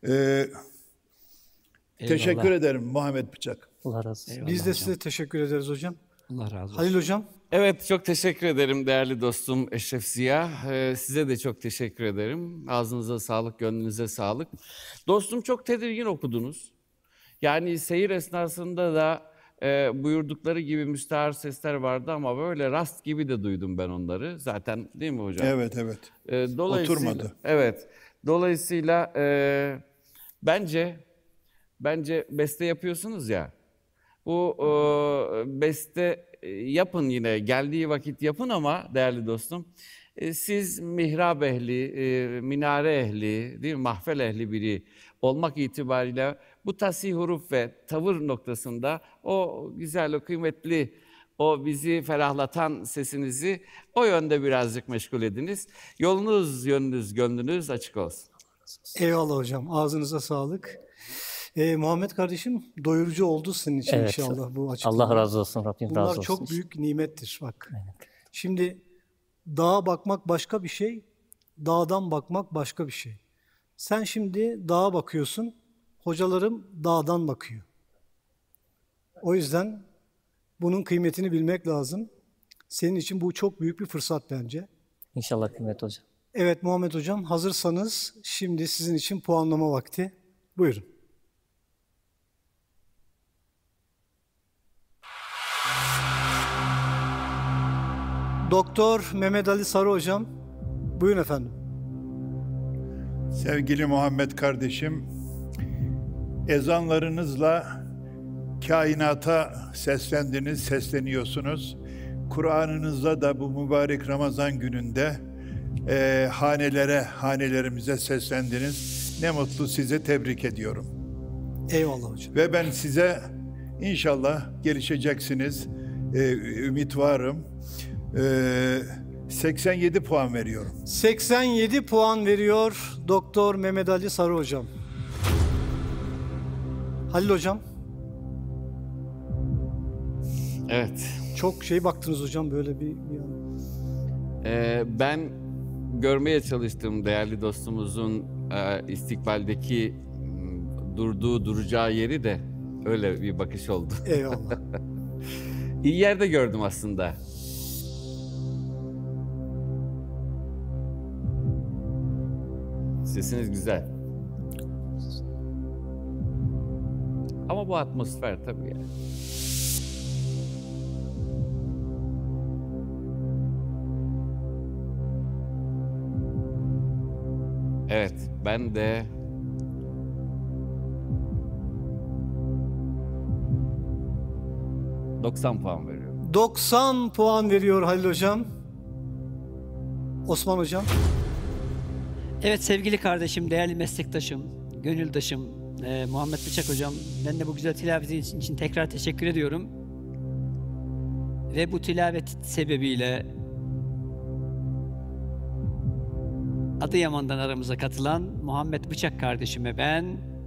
Teşekkür ederim Muhammed Bıçak. Allah razı olsun. Eyvallah Biz de hocam. size teşekkür ederiz hocam. Allah razı olsun. Halil hocam. Evet, çok teşekkür ederim değerli dostum Eşref Ziya. Size de çok teşekkür ederim. Ağzınıza sağlık, gönlünüze sağlık. Dostum, çok tedirgin okudunuz. Yani seyir esnasında da buyurdukları gibi müstehar sesler vardı, ama böyle rast gibi de duydum ben onları. Zaten değil mi hocam? Evet. Dolayısıyla, Oturmadı. Evet. Dolayısıyla bence beste yapıyorsunuz ya. Bu beste yapın, yine geldiği vakit yapın, ama değerli dostum Siz mihrab ehli, minare ehli, değil mi? Mahfel ehli biri olmak itibariyle bu tasih huruf ve tavır noktasında o güzel, o kıymetli, o bizi ferahlatan sesinizi o yönde birazcık meşgul ediniz. Yolunuz, yönünüz, gönlünüz açık olsun. Eyvallah hocam. Ağzınıza sağlık. Muhammed kardeşim doyurucu oldu senin için Evet. inşallah bu açıklama. Allah razı olsun, Rabbim razı Bunlar olsun. çok büyük nimettir bak. Şimdi dağa bakmak başka bir şey, dağdan bakmak başka bir şey. Sen şimdi dağa bakıyorsun, hocalarım dağdan bakıyor. O yüzden bunun kıymetini bilmek lazım. Senin için bu çok büyük bir fırsat bence. İnşallah kıymetli hocam. Evet Muhammed hocam, hazırsanız şimdi sizin için puanlama vakti. Buyurun. Doktor Mehmet Ali Sarı hocam, buyurun efendim. Sevgili Muhammed kardeşim, ezanlarınızla kainata seslendiniz, sesleniyorsunuz. Kur'an'ınızla da bu mübarek Ramazan gününde hanelerimize seslendiniz. Ne mutlu, size tebrik ediyorum. Eyvallah hocam. Ve ben size inşallah gelişeceksiniz, ümit varım. 87 puan veriyorum. 87 puan veriyor Doktor Mehmet Ali Sarı hocam. Halil hocam, Evet. çok baktınız hocam böyle bir an. Ben görmeye çalıştığım değerli dostumuzun istikbaldeki duracağı yeri de öyle bir bakış oldu. Eyvallah. İyi yerde gördüm aslında. Sesiniz güzel. Ama bu atmosfer tabii yani. Evet, ben de ...90 puan veriyorum. 90 puan veriyor Halil hocam. Osman hocam. Evet sevgili kardeşim, değerli meslektaşım, gönüldaşım Muhammed Bıçak hocam, ben de bu güzel tilavetin için tekrar teşekkür ediyorum. Ve bu tilavet sebebiyle Adıyaman'dan aramıza katılan Muhammed Bıçak kardeşime ben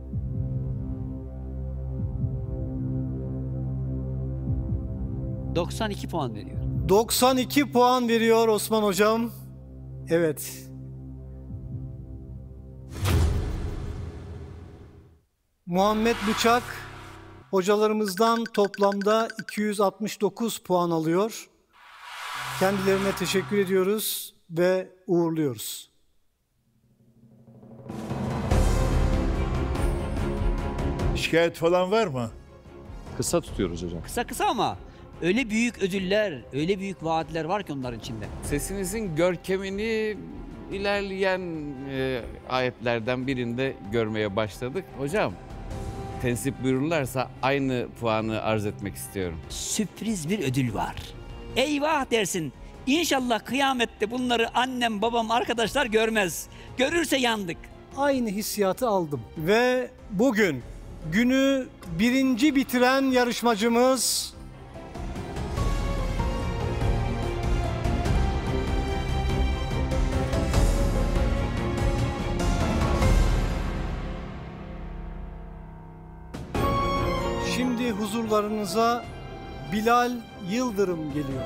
92 puan veriyorum. 92 puan veriyor Osman hocam. Evet. Muhammed Bıçak hocalarımızdan toplamda 269 puan alıyor. Kendilerine teşekkür ediyoruz ve uğurluyoruz. Şikayet falan var mı? Kısa tutuyoruz hocam. Kısa kısa ama öyle büyük ödüller, öyle büyük vaatler var ki onların içinde. Sesinizin görkemini ilerleyen ayetlerden birinde görmeye başladık. Hocam, tensip buyururlarsa aynı puanı arz etmek istiyorum. Sürpriz bir ödül var. Eyvah dersin. İnşallah kıyamette bunları annem, babam, arkadaşlar görmez. Görürse yandık. Aynı hissiyatı aldım. Ve bugün günü birinci bitiren yarışmacımız şimdi huzurlarınıza Bilal Yıldırım geliyor.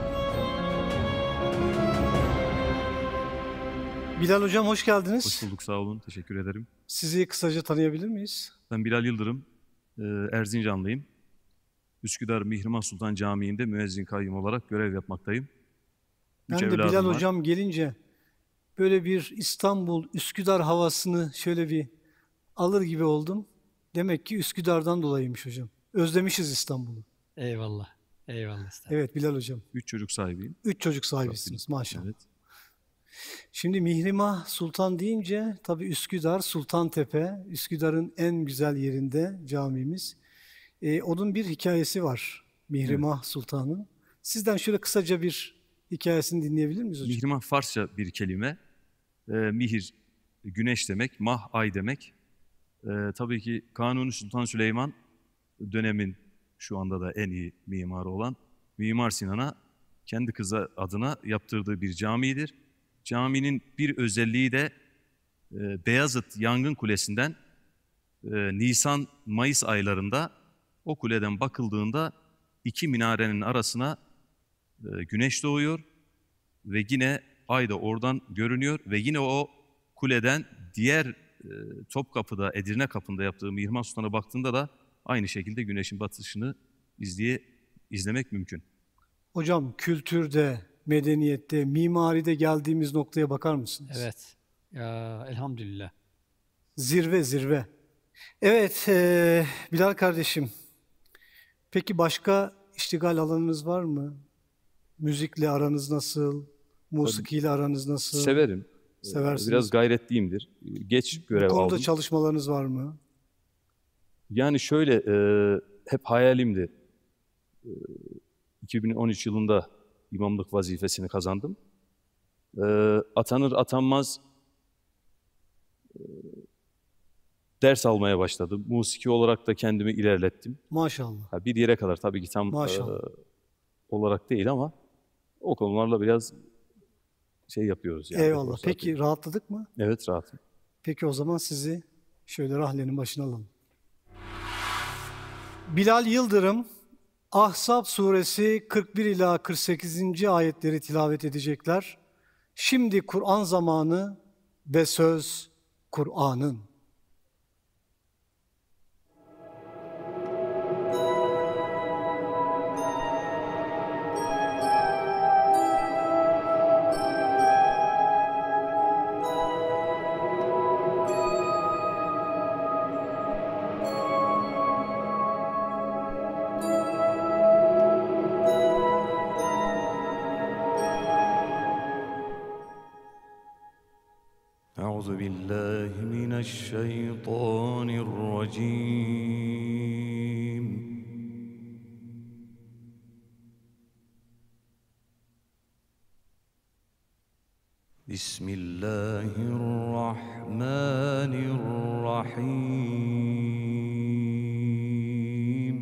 Bilal hocam hoş geldiniz. Hoş bulduk, sağ olun. Teşekkür ederim. Sizi kısaca tanıyabilir miyiz? Ben Bilal Yıldırım, Erzincanlıyım. Üsküdar Mihrimah Sultan Camii'nde müezzin kayyum olarak görev yapmaktayım. Ben Üç de evladım Bilal var. hocam gelince böyle bir İstanbul, Üsküdar havasını şöyle bir alır gibi oldum. Demek ki Üsküdar'dan dolayıymış hocam. Özlemişiz İstanbul'u. Eyvallah. Eyvallah. Evet Bilal hocam. 3 çocuk sahibiyim. 3 çocuk sahibisiniz maşallah. Evet. Şimdi Mihrimah Sultan deyince tabii Üsküdar, Sultantepe, Üsküdar'ın en güzel yerinde camimiz. Onun bir hikayesi var Mihrimah Sultan'ın. Sizden şöyle kısaca bir hikayesini dinleyebilir miyiz hocam? Mihrimah Farsça bir kelime. Mihir, güneş demek, mah, ay demek. Tabii ki Kanuni Sultan Süleyman dönemin şu anda da en iyi mimarı olan Mimar Sinan'a kendi kızı adına yaptırdığı bir camidir. Caminin bir özelliği de Beyazıt Yangın Kulesi'nden Nisan-Mayıs aylarında o kuleden bakıldığında iki minarenin arasına güneş doğuyor ve yine ay da oradan görünüyor ve yine o kuleden diğer Topkapı'da, Edirne Kapı'nda yaptığı Mihrimah Sultan'a baktığında da aynı şekilde güneşin batışını izlemek mümkün. Hocam kültürde, medeniyette, mimaride geldiğimiz noktaya bakar mısınız? Evet. Ya elhamdülillah. Zirve, zirve. Evet, Bilal kardeşim. Peki başka iştigal alanınız var mı? Müzikle aranız nasıl? Musikiyle aranız nasıl? Severim. Seversiniz. Biraz gayretliyimdir. Geç görev Bu konuda aldım. çalışmalarınız var mı? Yani şöyle, hep hayalimdi. 2013 yılında imamlık vazifesini kazandım. Atanır atanmaz ders almaya başladım. Musiki olarak da kendimi ilerlettim. Maşallah. Bir yere kadar tabii ki tam olarak değil ama o konularla biraz şey yapıyoruz. Yani Eyvallah. Peki rahatladık mı? Evet, rahatım. Peki o zaman sizi şöyle rahlenin başına alalım. Bilal Yıldırım, Ahzab suresi 41 ila 48. ayetleri tilavet edecekler. Şimdi Kur'an zamanı ve söz Kur'an'ın. أعوذ بالله من الشيطان الرجيم بسم الله الرحمن الرحيم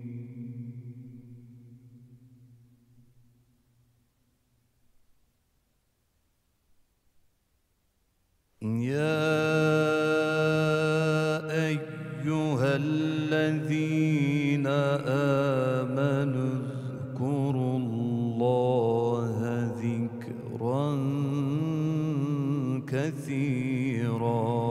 يا أيها الذين آمنوا اذكروا الله ذكرا كثيرا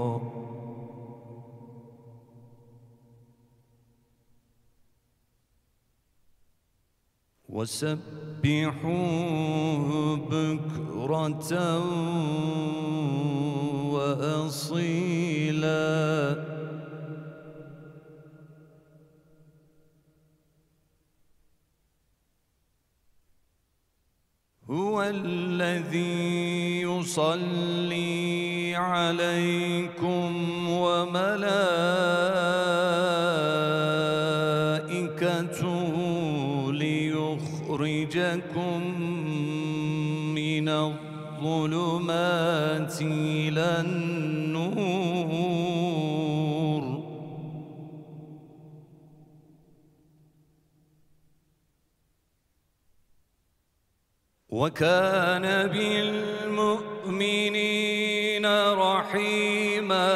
وسبحوه بكرة وأصيلا هو الذي يصلي عليكم وملائكته ليخرجكم من الظلمات إلى النور وكان بالمؤمنين رحيما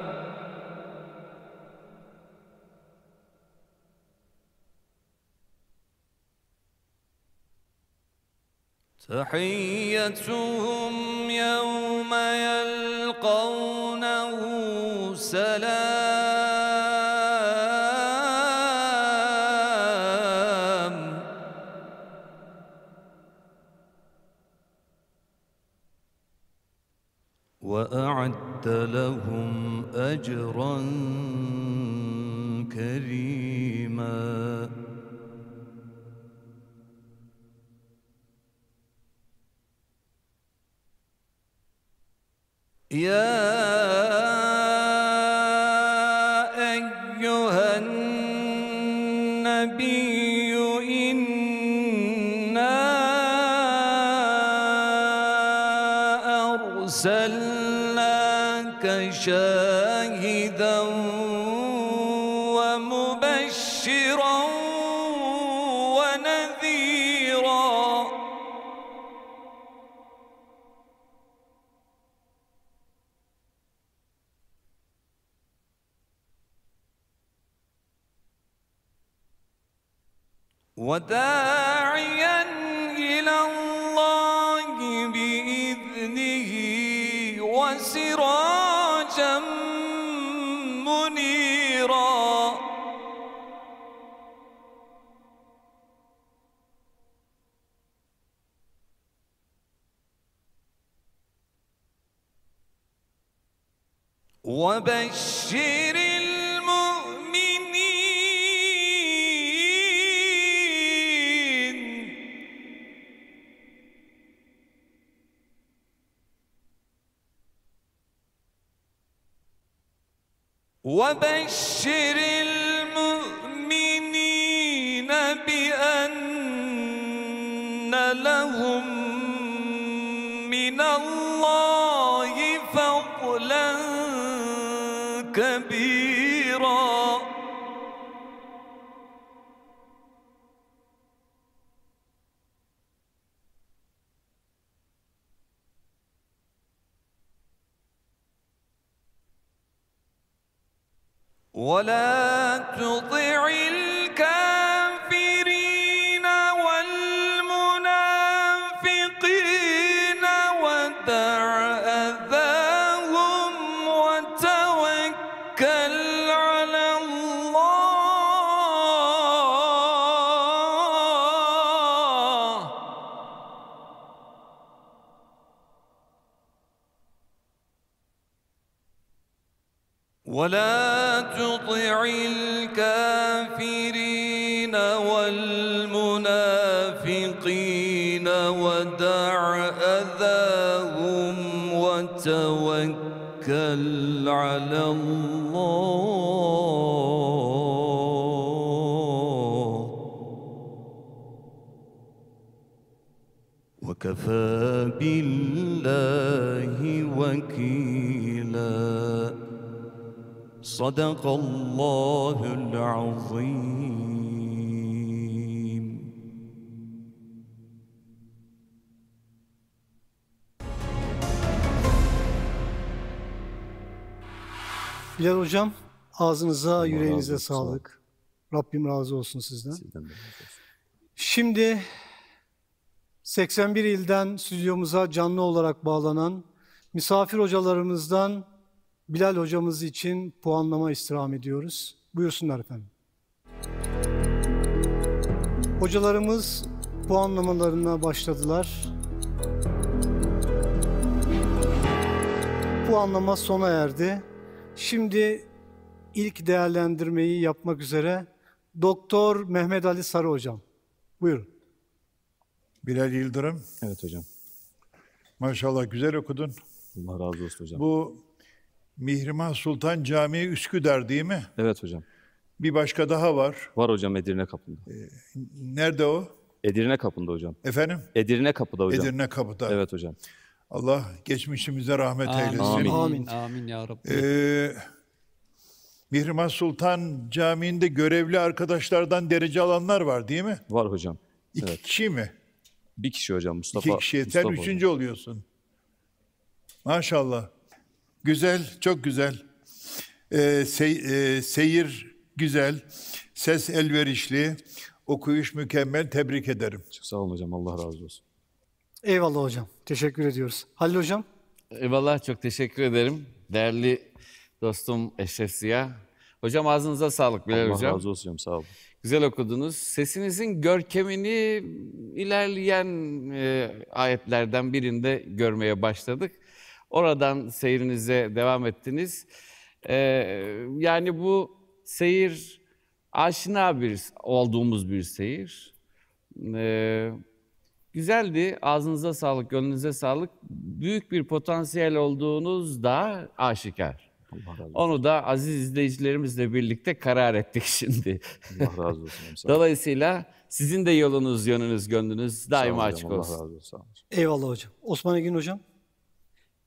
تحيتهم يوم يلقونه سلام وأعد لهم أجرا كريما يا أيها النبي إنا أرسلناك شاهدا ومبشرا ونذيرا وداعيا إلى الله بإذنه وسراجا منيرا وبشر المؤمنين وبشر المؤمنين بأن لهم من الله فضلا كبيرا ولا تطع الكافرين والمنافقين ودع أذاهم وتوكل على الله ولا تطع الكافرين والمنافقين ودع أذاهم وتوكل على الله وكفى بالله وكيلا صدق الله العظيم. Bilal Hocam, ağzınıza, yüreğinize sağlık. Rabbim razı olsun sizden. Şimdi 81 ilden stüdyomuza canlı olarak bağlanan misafir hocalarımızdan Bilal hocamız için puanlama istirham ediyoruz. Buyursunlar efendim. Hocalarımız puanlamalarına başladılar. Puanlama sona erdi. Şimdi ilk değerlendirmeyi yapmak üzere Doktor Mehmet Ali Sarı hocam. Buyurun. Bilal Yıldırım. Evet hocam. Maşallah güzel okudun. Allah razı olsun hocam. Bu Mihrimah Sultan Camii Üsküdar değil mi? Evet hocam. Bir başka daha var. Var hocam Edirne Kapı'nda. Nerede o? Edirne Kapı'nda hocam. Efendim? Edirne Kapı'da hocam. Edirne Kapı'da. Evet hocam. Allah geçmişimize rahmet eylesin. Amin. Amin. Amin ya Rabbi. Mihrimah Sultan Camii'nde görevli arkadaşlardan derece alanlar var değil mi? Var hocam. İki kişi mi? Bir kişi hocam Mustafa. İki kişi. Sen Mustafa üçüncü hocam. oluyorsun. Maşallah. Güzel, çok güzel. Seyir güzel, ses elverişli, okuyuş mükemmel. Tebrik ederim. Çok sağ olun hocam. Allah razı olsun. Eyvallah hocam. Teşekkür ediyoruz. Halil hocam. Eyvallah, çok teşekkür ederim. Değerli dostum Eşref Ziya. Hocam ağzınıza sağlık Bilal Allah hocam. razı olsun hocam. Sağ olun. Güzel okudunuz. Sesinizin görkemini ilerleyen ayetlerden birinde görmeye başladık. Oradan seyrinize devam ettiniz. Yani bu seyir aşina olduğumuz bir seyir. Güzeldi. Ağzınıza sağlık, gönlünüze sağlık. Büyük bir potansiyel olduğunuz da aşikar. Allah razı olsun. Onu da aziz izleyicilerimizle birlikte karar ettik şimdi. Allah razı olsun hocam. Sağ olun. Dolayısıyla sizin de yolunuz, yönünüz, gönlünüz daima Sağ olun açık hocam, olsun. Allah razı olsun. Sağ olun. Eyvallah hocam. Osman Engin hocam.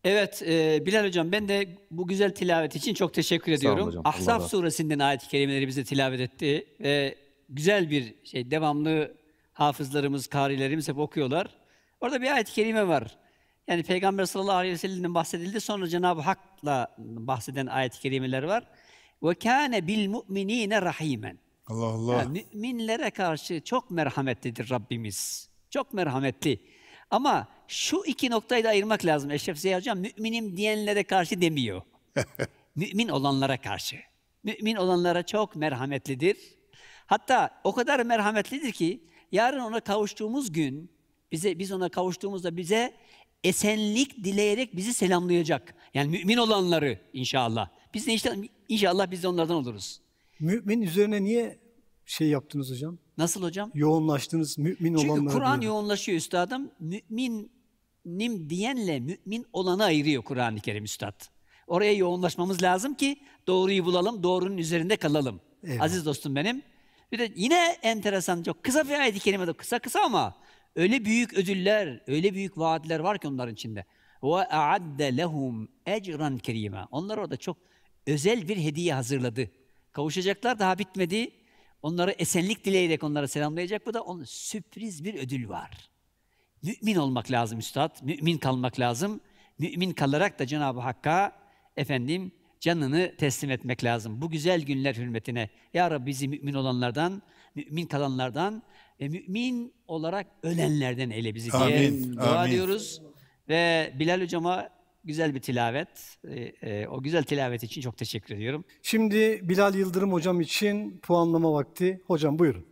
Evet, Bilal Hocam, ben de bu güzel tilavet için çok teşekkür olun ediyorum. hocam, Allah razı Ahzab olsun. suresinden ayet-i kerimeleri bize tilavet etti. Güzel bir şey, devamlı hafızlarımız, karilerimiz hep okuyorlar. Orada bir ayet-i kerime var. Yani Peygamber sallallahu aleyhi ve sellem'den bahsedildi. Sonra Cenab-ı Hak'la bahseden ayet-i kerimeler var. وَكَانَ بِالْمُؤْمِن۪ينَ رَح۪يمًا. Allah Allah. Yani müminlere karşı çok merhametlidir Rabbimiz. Çok merhametli. Ama şu iki noktayı da ayırmak lazım. Eşref Ziya Hocam, müminim diyenlere karşı demiyor. Mümin olanlara karşı. Mümin olanlara çok merhametlidir. Hatta o kadar merhametlidir ki yarın ona kavuştuğumuz gün, biz ona kavuştuğumuzda bize esenlik dileyerek bizi selamlayacak. Yani mümin olanları inşallah. Biz de inşallah biz de onlardan oluruz. Mümin üzerine niye şey yaptınız hocam? Nasıl hocam? Yoğunlaştınız mümin Çünkü olanlara Kur'an diye. yoğunlaşıyor üstadım. Müminim diyenle mümin olanı ayırıyor Kur'an-ı Kerim üstad. Oraya yoğunlaşmamız lazım ki doğruyu bulalım, doğrunun üzerinde kalalım. Eyvallah. Aziz dostum benim. Bir de yine enteresan, çok kısa bir ayet-i kerimede, kısa ama öyle büyük ödüller, öyle büyük vaatler var ki onların içinde. وَاَعَدَّ لَهُمْ اَجْرًا كَرِيمًا. Onlar orada çok özel bir hediye hazırladı. Kavuşacaklar, daha bitmedi. Onlara esenlik dileyerek onlara selamlayacak. Bu da onun sürpriz bir ödül var. Mümin olmak lazım üstad, mümin kalmak lazım. Mümin kalarak da Cenab-ı Hakk'a canını teslim etmek lazım. Bu güzel günler hürmetine. Ya Rabbi bizi mümin olanlardan, mümin kalanlardan ve mümin olarak ölenlerden eyle bizi diye Amin, dua amin. ediyoruz. Ve Bilal Hocama güzel bir tilavet. O güzel tilavet için çok teşekkür ediyorum. Şimdi Bilal Yıldırım hocam için puanlama vakti. Hocam buyurun.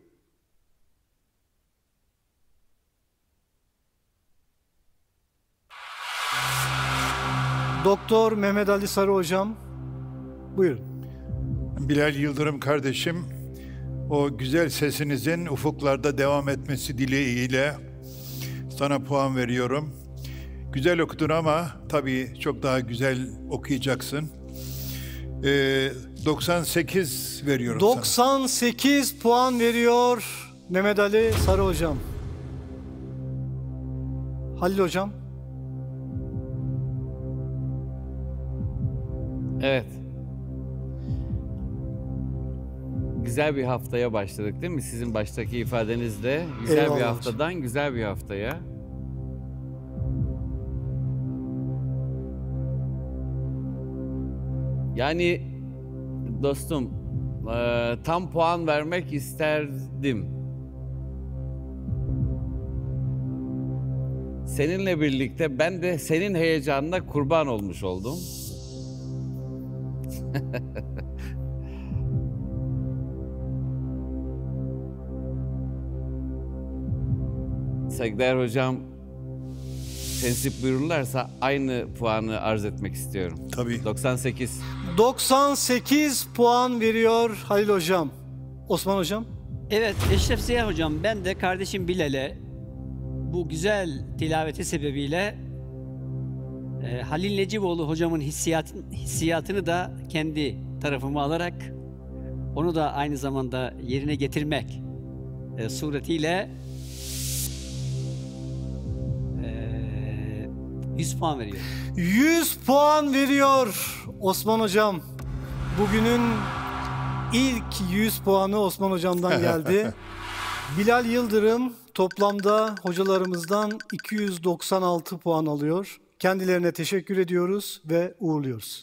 Doktor Mehmet Ali Sarı hocam, buyurun. Bilal Yıldırım kardeşim, o güzel sesinizin ufuklarda devam etmesi dileğiyle sana puan veriyorum. Güzel okudun ama tabii çok daha güzel okuyacaksın. 98 veriyorum sana. 98 puan veriyor Mehmet Ali Sarı hocam. Halil hocam. Evet. Güzel bir haftaya başladık değil mi? Sizin baştaki ifadenizle güzel Eyvallah bir hocam. haftadan güzel bir haftaya. Yani dostum, tam puan vermek isterdim. Seninle birlikte ben de senin heyecanına kurban olmuş oldum. Saygıdeğer hocam tensip buyururlarsa aynı puanı arz etmek istiyorum. Tabii. 98. 98 puan veriyor Halil hocam. Osman hocam. Evet Eşref Ziya Hocam, ben de kardeşim Bilal'e bu güzel tilaveti sebebiyle Halil Neciboğlu hocamın hissiyatını da kendi tarafıma alarak onu da aynı zamanda yerine getirmek suretiyle 100 puan veriyor. 100 puan veriyor Osman hocam. Bugünün ilk 100 puanı Osman hocamdan geldi. Bilal Yıldırım toplamda hocalarımızdan 296 puan alıyor. Kendilerine teşekkür ediyoruz ve uğurluyoruz.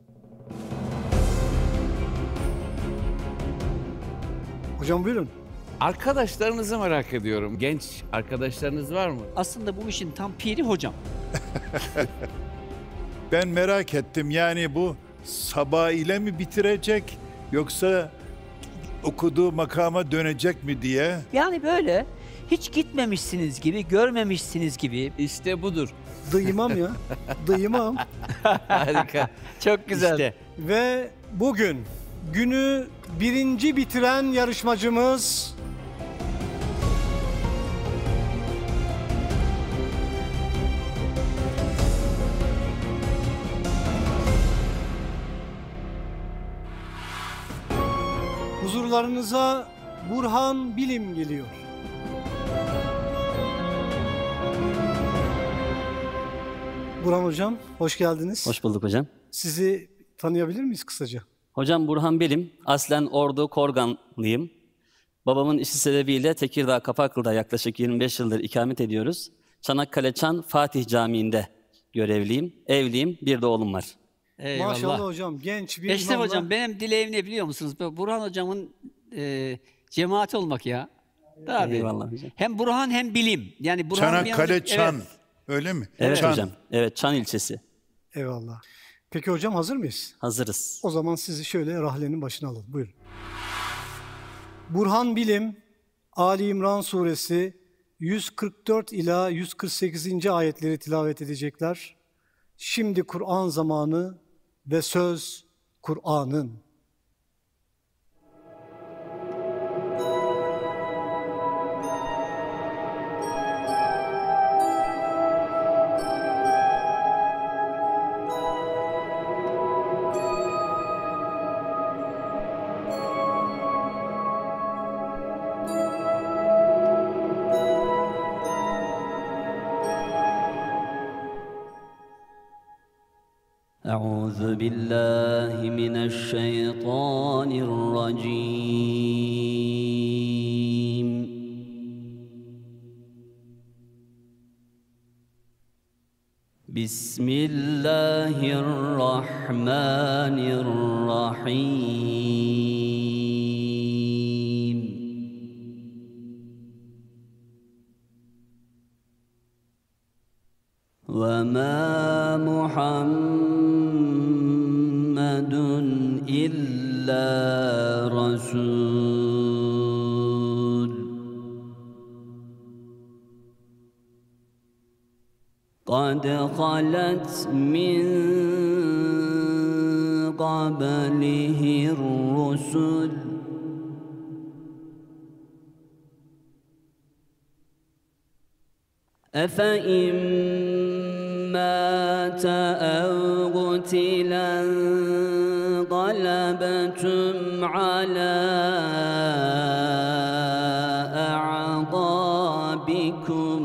Hocam buyurun. Arkadaşlarınızı merak ediyorum. Genç arkadaşlarınız var mı? Aslında bu işin tam piri hocam. Ben merak ettim, yani bu sabah ile mi bitirecek yoksa okuduğu makama dönecek mi diye. Yani böyle hiç gitmemişsiniz gibi, görmemişsiniz gibi. İşte budur. Dıyımam ya. Dıyımam. Harika. Çok güzel. İşte Ve bugün günü birinci bitiren yarışmacımız huzurlarınıza Burhan Bilim geliyor. Burhan Hocam, hoş geldiniz. Hoş bulduk hocam. Sizi tanıyabilir miyiz kısaca? Hocam Burhan Bilim, aslen Ordu Korganlıyım. Babamın işi sebebiyle Tekirdağ Kapaklı'da yaklaşık 25 yıldır ikamet ediyoruz. Çanakkale Çan Fatih Camii'nde görevliyim, evliyim, bir de oğlum var. Eyvallah. Maşallah hocam, genç bir Eşref imamla- hocam, benim dileğim ne biliyor musunuz? Burhan hocamın cemaati olmak ya. Tabii. Eyvallah hocam. Hem Burhan hem bilim. Yani Burhan Çanakkale evet. Çan. Öyle mi? Evet Çan. hocam, evet Çan ilçesi. Eyvallah. Peki hocam hazır mıyız? Hazırız. O zaman sizi şöyle rahlenin başına alalım. Buyurun. Burhan Bilim, Ali İmran Suresi 144 ila 148. ayetleri tilavet edecekler. Şimdi Kur'an zamanı ve söz Kur'an'ın. أعوذ بالله من الشيطان الرجيم بسم الله الرحمن الرحيم وما محمد إلا رسول قد خلت من قبله الرسل أفإن مات أو قتلا انقلبتم على أعقابكم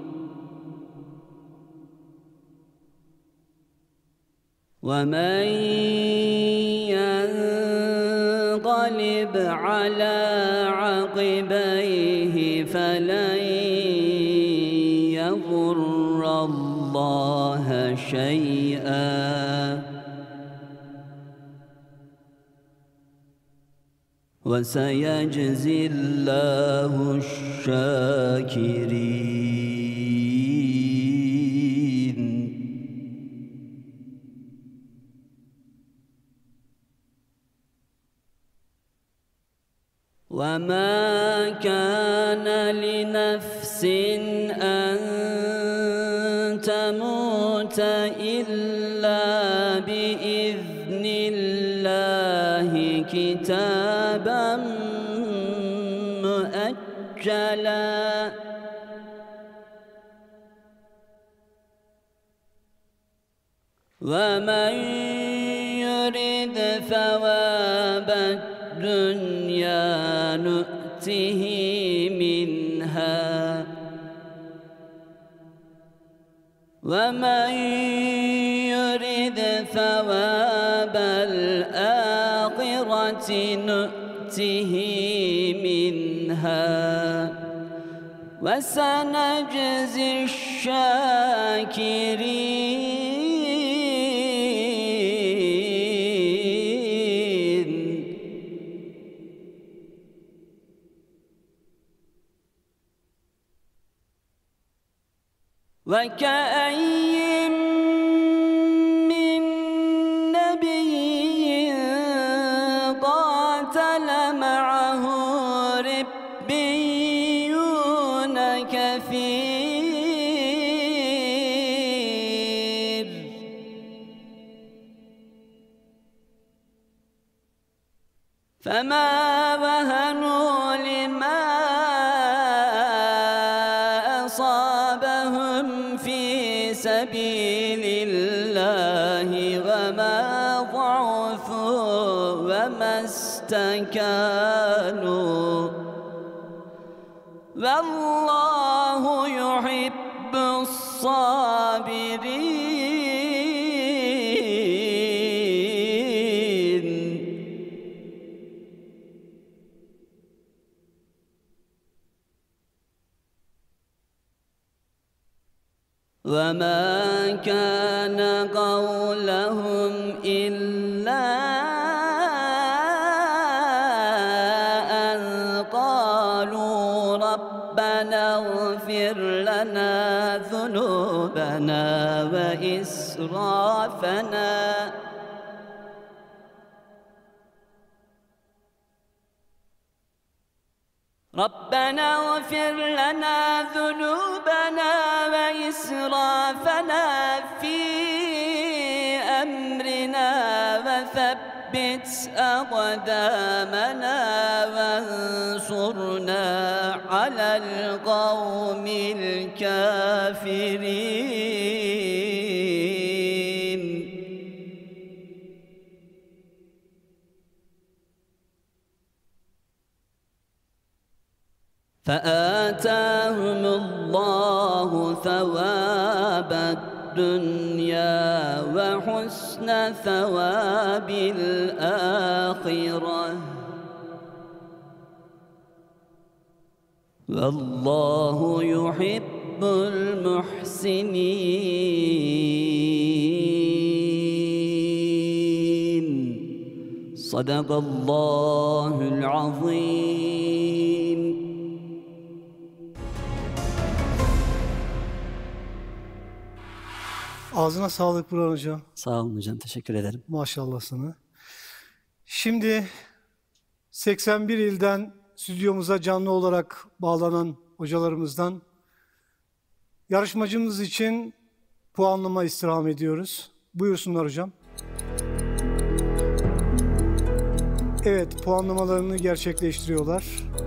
ومن ينقلب على عقبيه فلن يضر الله شيئا وسيجزي الله الشاكرين وما كان لنفس أن تموت إلا بإذن الله كتابا مؤجلا ومن يرد ثواب الدنيا نؤته منها ومن يرد ثواب الآخرة نؤته منها وسنجزي الشاكرين وكأين من نبي قاتل معه ربيون كثير فما وهنوا لما أصابهم في سبيل الله وما ضعفوا وما استكانوا والله يحب الصابرين وما كان قولهم إلا أن قالوا ربنا اغفر لنا ذنوبنا وإسرافنا ربنا اغفر لنا ذنوبنا وإسرافنا في أمرنا وثبت أقدامنا وانصرنا على القوم الكافرين فآتاهم الله ثواب الدنيا وحسن ثواب الآخرة والله يحب المحسنين صدق الله العظيم. Ağzına sağlık Burhan Hocam. Sağ olun hocam, teşekkür ederim. Maşallah sana. Şimdi 81 ilden stüdyomuza canlı olarak bağlanan hocalarımızdan yarışmacımız için puanlama istirham ediyoruz. Buyursunlar hocam. Evet, puanlamalarını gerçekleştiriyorlar.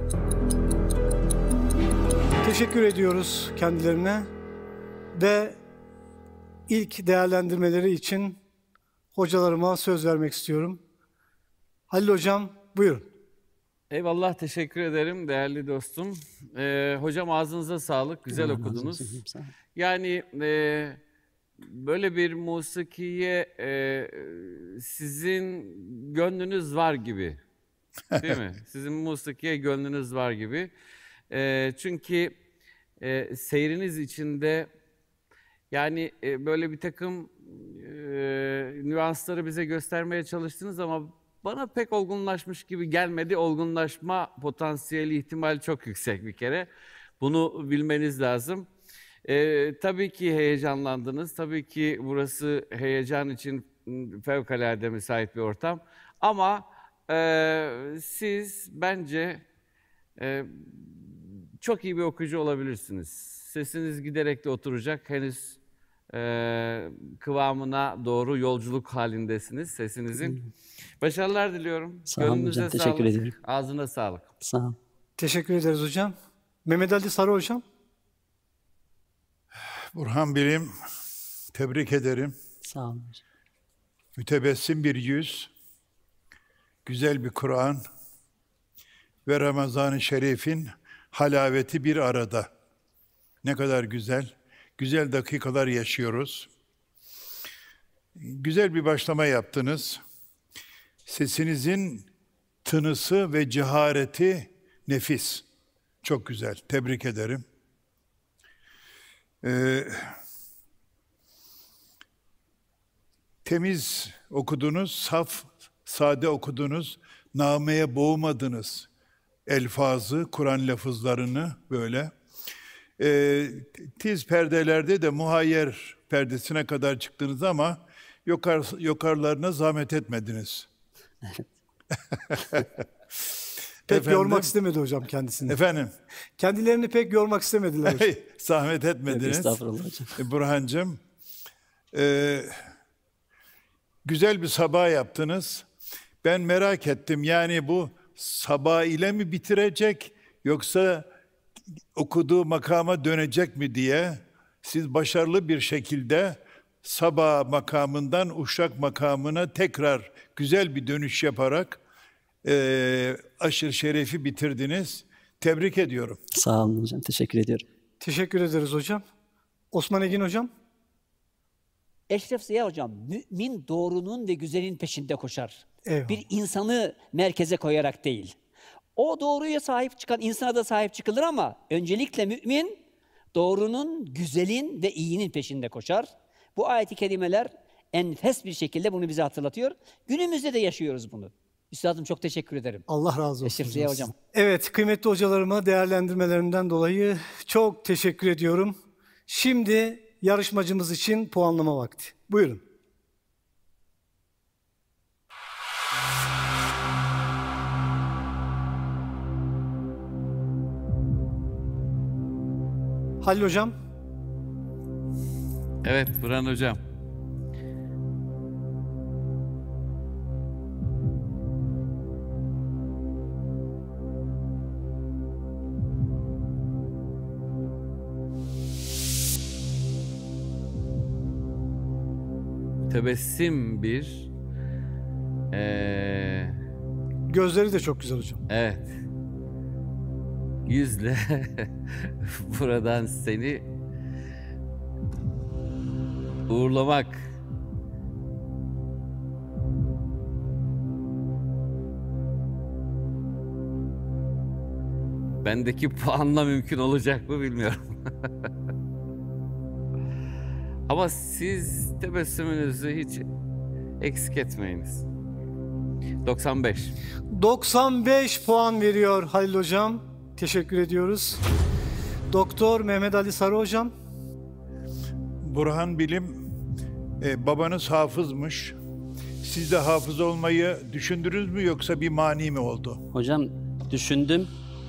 Teşekkür ediyoruz kendilerine ve İlk değerlendirmeleri için hocalarıma söz vermek istiyorum. Halil Hocam, buyurun. Eyvallah, teşekkür ederim değerli dostum. Hocam ağzınıza sağlık, güzel okudunuz. Yani böyle bir musikiye sizin gönlünüz var gibi, değil mi? Sizin musikiye gönlünüz var gibi. Çünkü seyriniz içinde yani böyle bir takım nüansları bize göstermeye çalıştınız ama bana pek olgunlaşmış gibi gelmedi. Olgunlaşma potansiyeli, ihtimal çok yüksek bir kere. Bunu bilmeniz lazım. Tabii ki heyecanlandınız. Tabii ki burası heyecan için fevkalade müsait bir ortam. Ama siz bence çok iyi bir okuyucu olabilirsiniz. Sesiniz giderek de oturacak. Henüz kıvamına doğru yolculuk halindesiniz sesinizin. Başarılar diliyorum. Sağ olun hocam, teşekkür ediyorum. Ağzına sağlık. Sağ olun. Teşekkür ederiz hocam. Mehmet Ali Sarı hocam. Burhan Birim, tebrik ederim. Sağ olun hocam. Mütebessim bir yüz, güzel bir Kur'an ve Ramazan-ı Şerif'in halaveti bir arada. Ne kadar güzel, güzel dakikalar yaşıyoruz. Güzel bir başlama yaptınız. Sesinizin tınısı ve cehareti nefis. Çok güzel, tebrik ederim. Temiz okudunuz, saf, sade okudunuz, nameye boğmadınız. Elfazı, Kur'an lafızlarını böyle. Tiz perdelerde de muhayyer perdesine kadar çıktınız ama yukarılarına zahmet etmediniz. Pek yormak istemedi hocam kendisini. Efendim? Kendilerini pek yormak istemediler hocam. Zahmet etmediniz. Estağfurullah hocam. Burhancığım, güzel bir sabah yaptınız. Ben merak ettim, yani bu sabah ile mi bitirecek yoksa okuduğu makama dönecek mi diye. Siz başarılı bir şekilde sabah makamından uşak makamına tekrar güzel bir dönüş yaparak aşırı şerefi bitirdiniz. Tebrik ediyorum. Sağ olun hocam, teşekkür ediyorum. Teşekkür ederiz hocam. Osman Egin hocam. Eşref Ziya hocam, mümin doğrunun ve güzelin peşinde koşar. Eyvallah. Bir insanı merkeze koyarak değil. O doğruya sahip çıkan insana da sahip çıkılır ama öncelikle mümin doğrunun, güzelin ve iyinin peşinde koşar. Bu ayet-i kerimeler enfes bir şekilde bunu bize hatırlatıyor. Günümüzde de yaşıyoruz bunu. Üstadım çok teşekkür ederim. Allah razı olsun. Eşrefliye hocam. Evet, kıymetli hocalarıma değerlendirmelerinden dolayı çok teşekkür ediyorum. Şimdi yarışmacımız için puanlama vakti. Buyurun. Halil hocam. Evet, Burhan hocam. Tebessim bir Gözleri de çok güzel hocam. evet yüzle buradan seni uğurlamak bendeki puanla mümkün olacak mı bilmiyorum. Ama siz tebessümünüzü hiç eksik etmeyiniz. 95. 95 puan veriyor Halil hocam. Teşekkür ediyoruz. Doktor Mehmet Ali Sarı hocam. Burhan Bilim, babanız hafızmış. Siz de hafız olmayı düşündünüz mü yoksa bir mani mi oldu? Hocam düşündüm.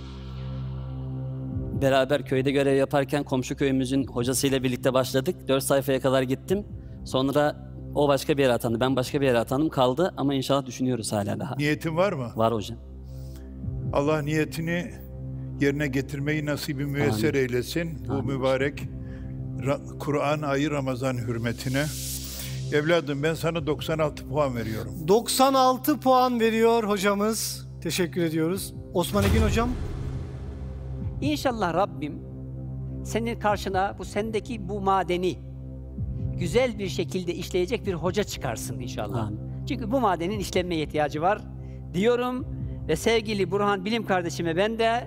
Beraber köyde görev yaparken komşu köyümüzün hocasıyla birlikte başladık. 4 sayfaya kadar gittim. Sonra o başka bir yere atandı, ben başka bir yere atandım, kaldı ama inşallah düşünüyoruz hala daha. Niyetin var mı? Var hocam. Allah niyetini yerine getirmeyi nasibi müyesser eylesin. Bu mübarek Kur'an ayı Ramazan hürmetine. Evladım ben sana 96 puan veriyorum. 96 puan veriyor hocamız. Teşekkür ediyoruz. Osman Egin hocam. İnşallah Rabbim senin karşına bu sendeki bu madeni güzel bir şekilde işleyecek bir hoca çıkarsın inşallah. Çünkü bu madenin işlenmeye ihtiyacı var diyorum ve sevgili Burhan Bilim kardeşime ben de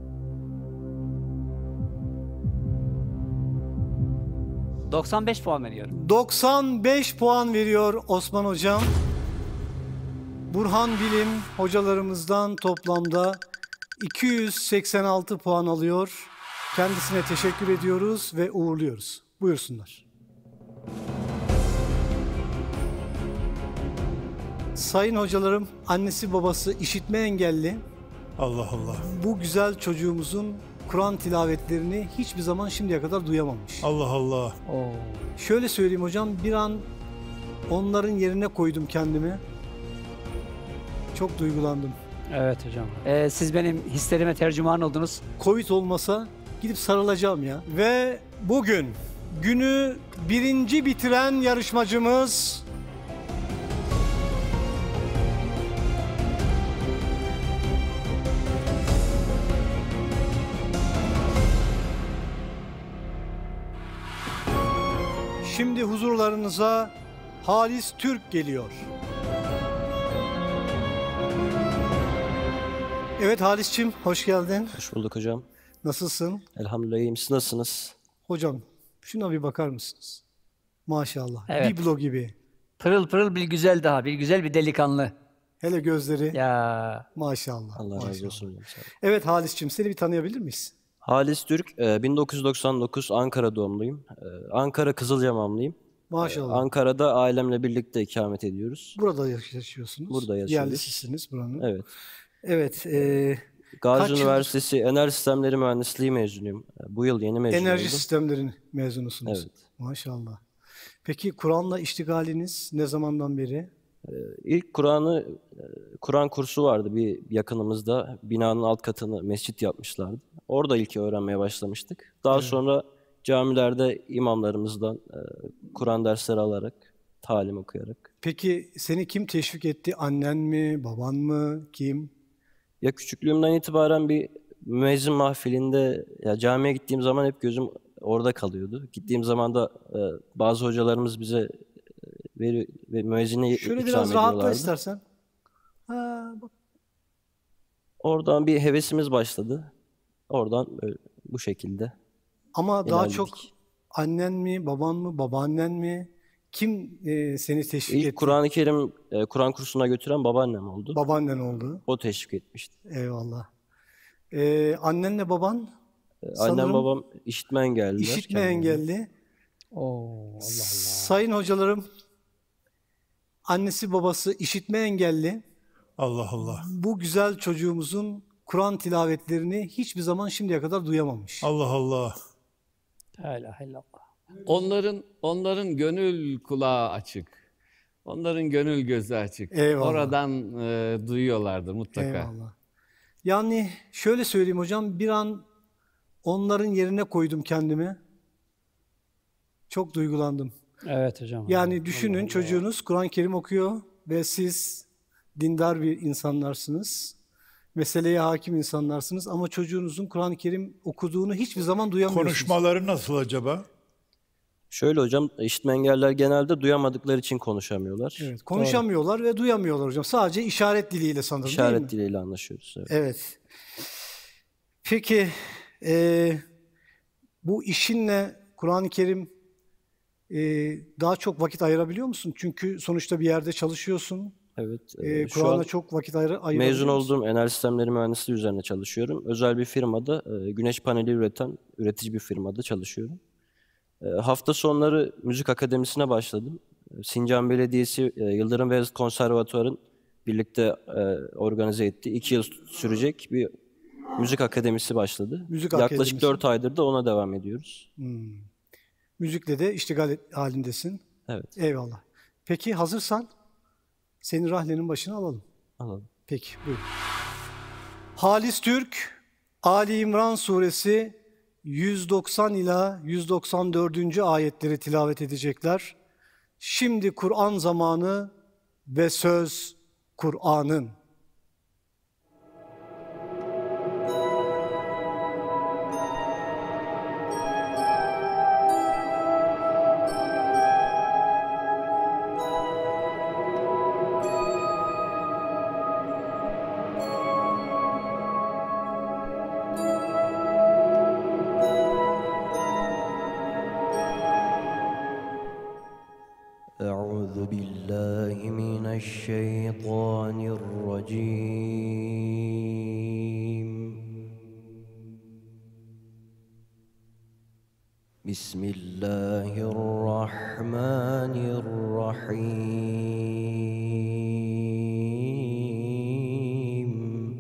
...95 puan veriyorum. 95 puan veriyor Osman hocam. Burhan Bilim hocalarımızdan toplamda 286 puan alıyor. Kendisine teşekkür ediyoruz ve uğurluyoruz. Buyursunlar. Sayın hocalarım, annesi babası işitme engelli. Allah Allah. Bu güzel çocuğumuzun Kur'an tilavetlerini hiçbir zaman şimdiye kadar duyamamış. Allah Allah. Şöyle söyleyeyim hocam, bir an onların yerine koydum kendimi. Çok duygulandım. Evet hocam. Siz benim hislerime tercüman oldunuz. Covid olmasa gidip sarılacağım ya. Ve bugün günü birinci bitiren yarışmacımız şimdi huzurlarınıza Halis Türk geliyor. Evet Halis'cim hoş geldin. Hoş bulduk hocam. Nasılsın? Elhamdülillah iyiyim. Siz nasılsınız? Hocam şuna bir bakar mısınız? Maşallah. Evet. Biblo gibi. Pırıl pırıl bir güzel daha, bir güzel bir delikanlı. Hele gözleri. Ya. Maşallah. Allah maşallah. razı olsun hocam. Sağ olun. Evet Halis'cim seni bir tanıyabilir miyiz? Halis Türk, 1999 Ankara doğumluyum. Ankara Kızılcamamlıyım. Maşallah. Ankara'da ailemle birlikte ikamet ediyoruz. Burada yaşıyorsunuz. Burada yaşıyoruz. Yerlisisiniz buranın. Evet. Evet. Gazi kaç Üniversitesi Enerji Sistemleri Mühendisliği mezunuyum. Bu yıl yeni mezun enerji oldum. sistemlerin mezunusunuz. Evet. Maşallah. Peki Kur'an'la iştigaliniz ne zamandan beri? İlk Kur'an kursu vardı bir yakınımızda. Binanın alt katını mescit yapmışlardı. Orada ilk öğrenmeye başlamıştık. Daha sonra camilerde imamlarımızdan Kur'an dersleri alarak, talim okuyarak. Peki seni kim teşvik etti? Annen mi, baban mı, kim? Ya küçüklüğümden itibaren bir müezzin mahfilinde, ya camiye gittiğim zaman hep gözüm orada kalıyordu. Gittiğim zaman da bazı hocalarımız bize ve müezzini Şöyle ikram biraz rahatla ediyorlardı. istersen. Ha, bak. Oradan bir hevesimiz başladı. Oradan böyle, bu şekilde. Ama daha çok ilerledik. annen mi, baban mı, babaannen mi? Kim seni teşvik İlk etti? Kur'an-ı Kerim, Kur'an kursuna götüren babaannem oldu. Babaannen oldu. O teşvik etmişti. Eyvallah. Annenle baban Annem sanırım babam işitme engelliler. işitme kendileri. engelli. Oo, Allah Allah. Sayın hocalarım, annesi babası işitme engelli. Allah Allah. Bu güzel çocuğumuzun Kur'an tilavetlerini hiçbir zaman şimdiye kadar duyamamış. Allah Allah. La ilahe illallah. Onların gönül kulağı açık. Onların gönül gözü açık. Eyvallah. Oradan duyuyorlardır mutlaka. Eyvallah. Yani şöyle söyleyeyim hocam, bir an onların yerine koydum kendimi. Çok duygulandım. Evet hocam. Yani düşünün, çocuğunuz Kur'an-ı Kerim okuyor ve siz dindar bir insanlarsınız. Meseleye hakim insanlarsınız ama çocuğunuzun Kur'an-ı Kerim okuduğunu hiçbir zaman duyamıyorsunuz. Konuşmaları nasıl acaba? Şöyle hocam, işitme engelliler genelde duyamadıkları için konuşamıyorlar. Evet, konuşamıyorlar ve duyamıyorlar hocam. Sadece işaret diliyle sanırım, değil mi? İşaret diliyle anlaşıyoruz. Evet. Evet. Peki bu işinle Kur'an-ı Kerim daha çok vakit ayırabiliyor musun? Çünkü sonuçta bir yerde çalışıyorsun. Evet. Şu Kur'an'a an çok vakit ayırabiliyor mezun musun? olduğum enerji sistemleri mühendisliği üzerine çalışıyorum. Özel bir firmada, güneş paneli üreten üretici bir firmada çalışıyorum. Hafta sonları müzik akademisine başladım. Sincan Belediyesi, Yıldırım Beyazıt Konservatuvar'ın birlikte organize ettiği 2 yıl sürecek bir müzik akademisi başladı. Müzik Yaklaşık akademisi. 4 aydır da ona devam ediyoruz. Müzikle de iştigal halindesin. Evet. Eyvallah. Peki hazırsan seni rahlenin başına alalım. Alalım. Peki buyurun. Halis Türk, Ali İmran suresi 190 ila 194. ayetleri tilavet edecekler. Şimdi Kur'an zamanı ve söz Kur'an'ın. أعوذ بالله من الشيطان الرجيم بسم الله الرحمن الرحيم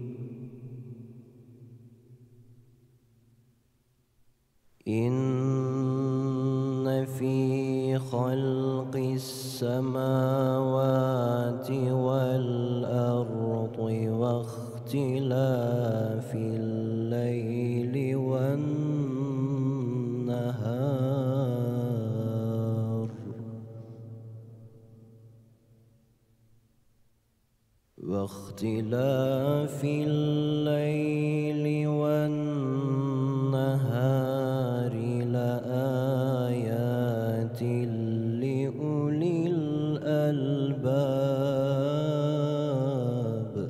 إن في خلق السماوات والأرض واختلاف الليل والنهار واختلاف الليل والنهار لآيات لأولي الألباب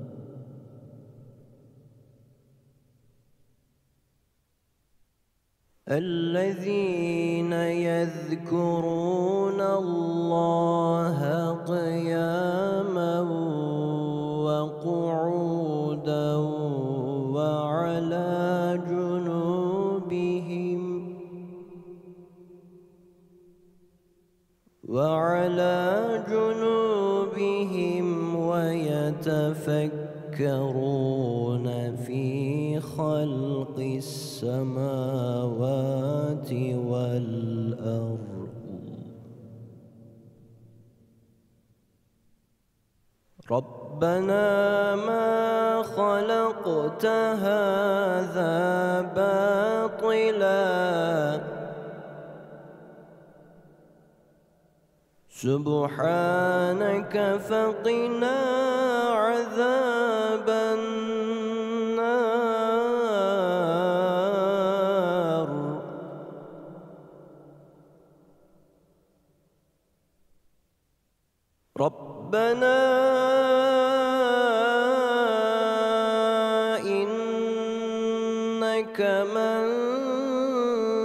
الذين يذكرون الله قياما وقعودا وعلى جنوبهم ويتفكرون في خلق السماوات والأرض ربنا ما خلقت هذا باطلا سبحانك فقنا عذاب النار ربنا إنك من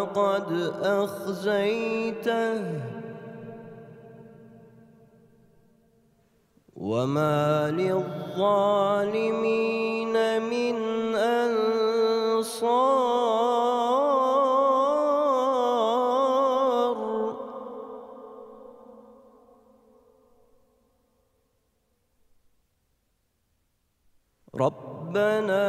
فقد أخزيته وما للظالمين من أنصار ربنا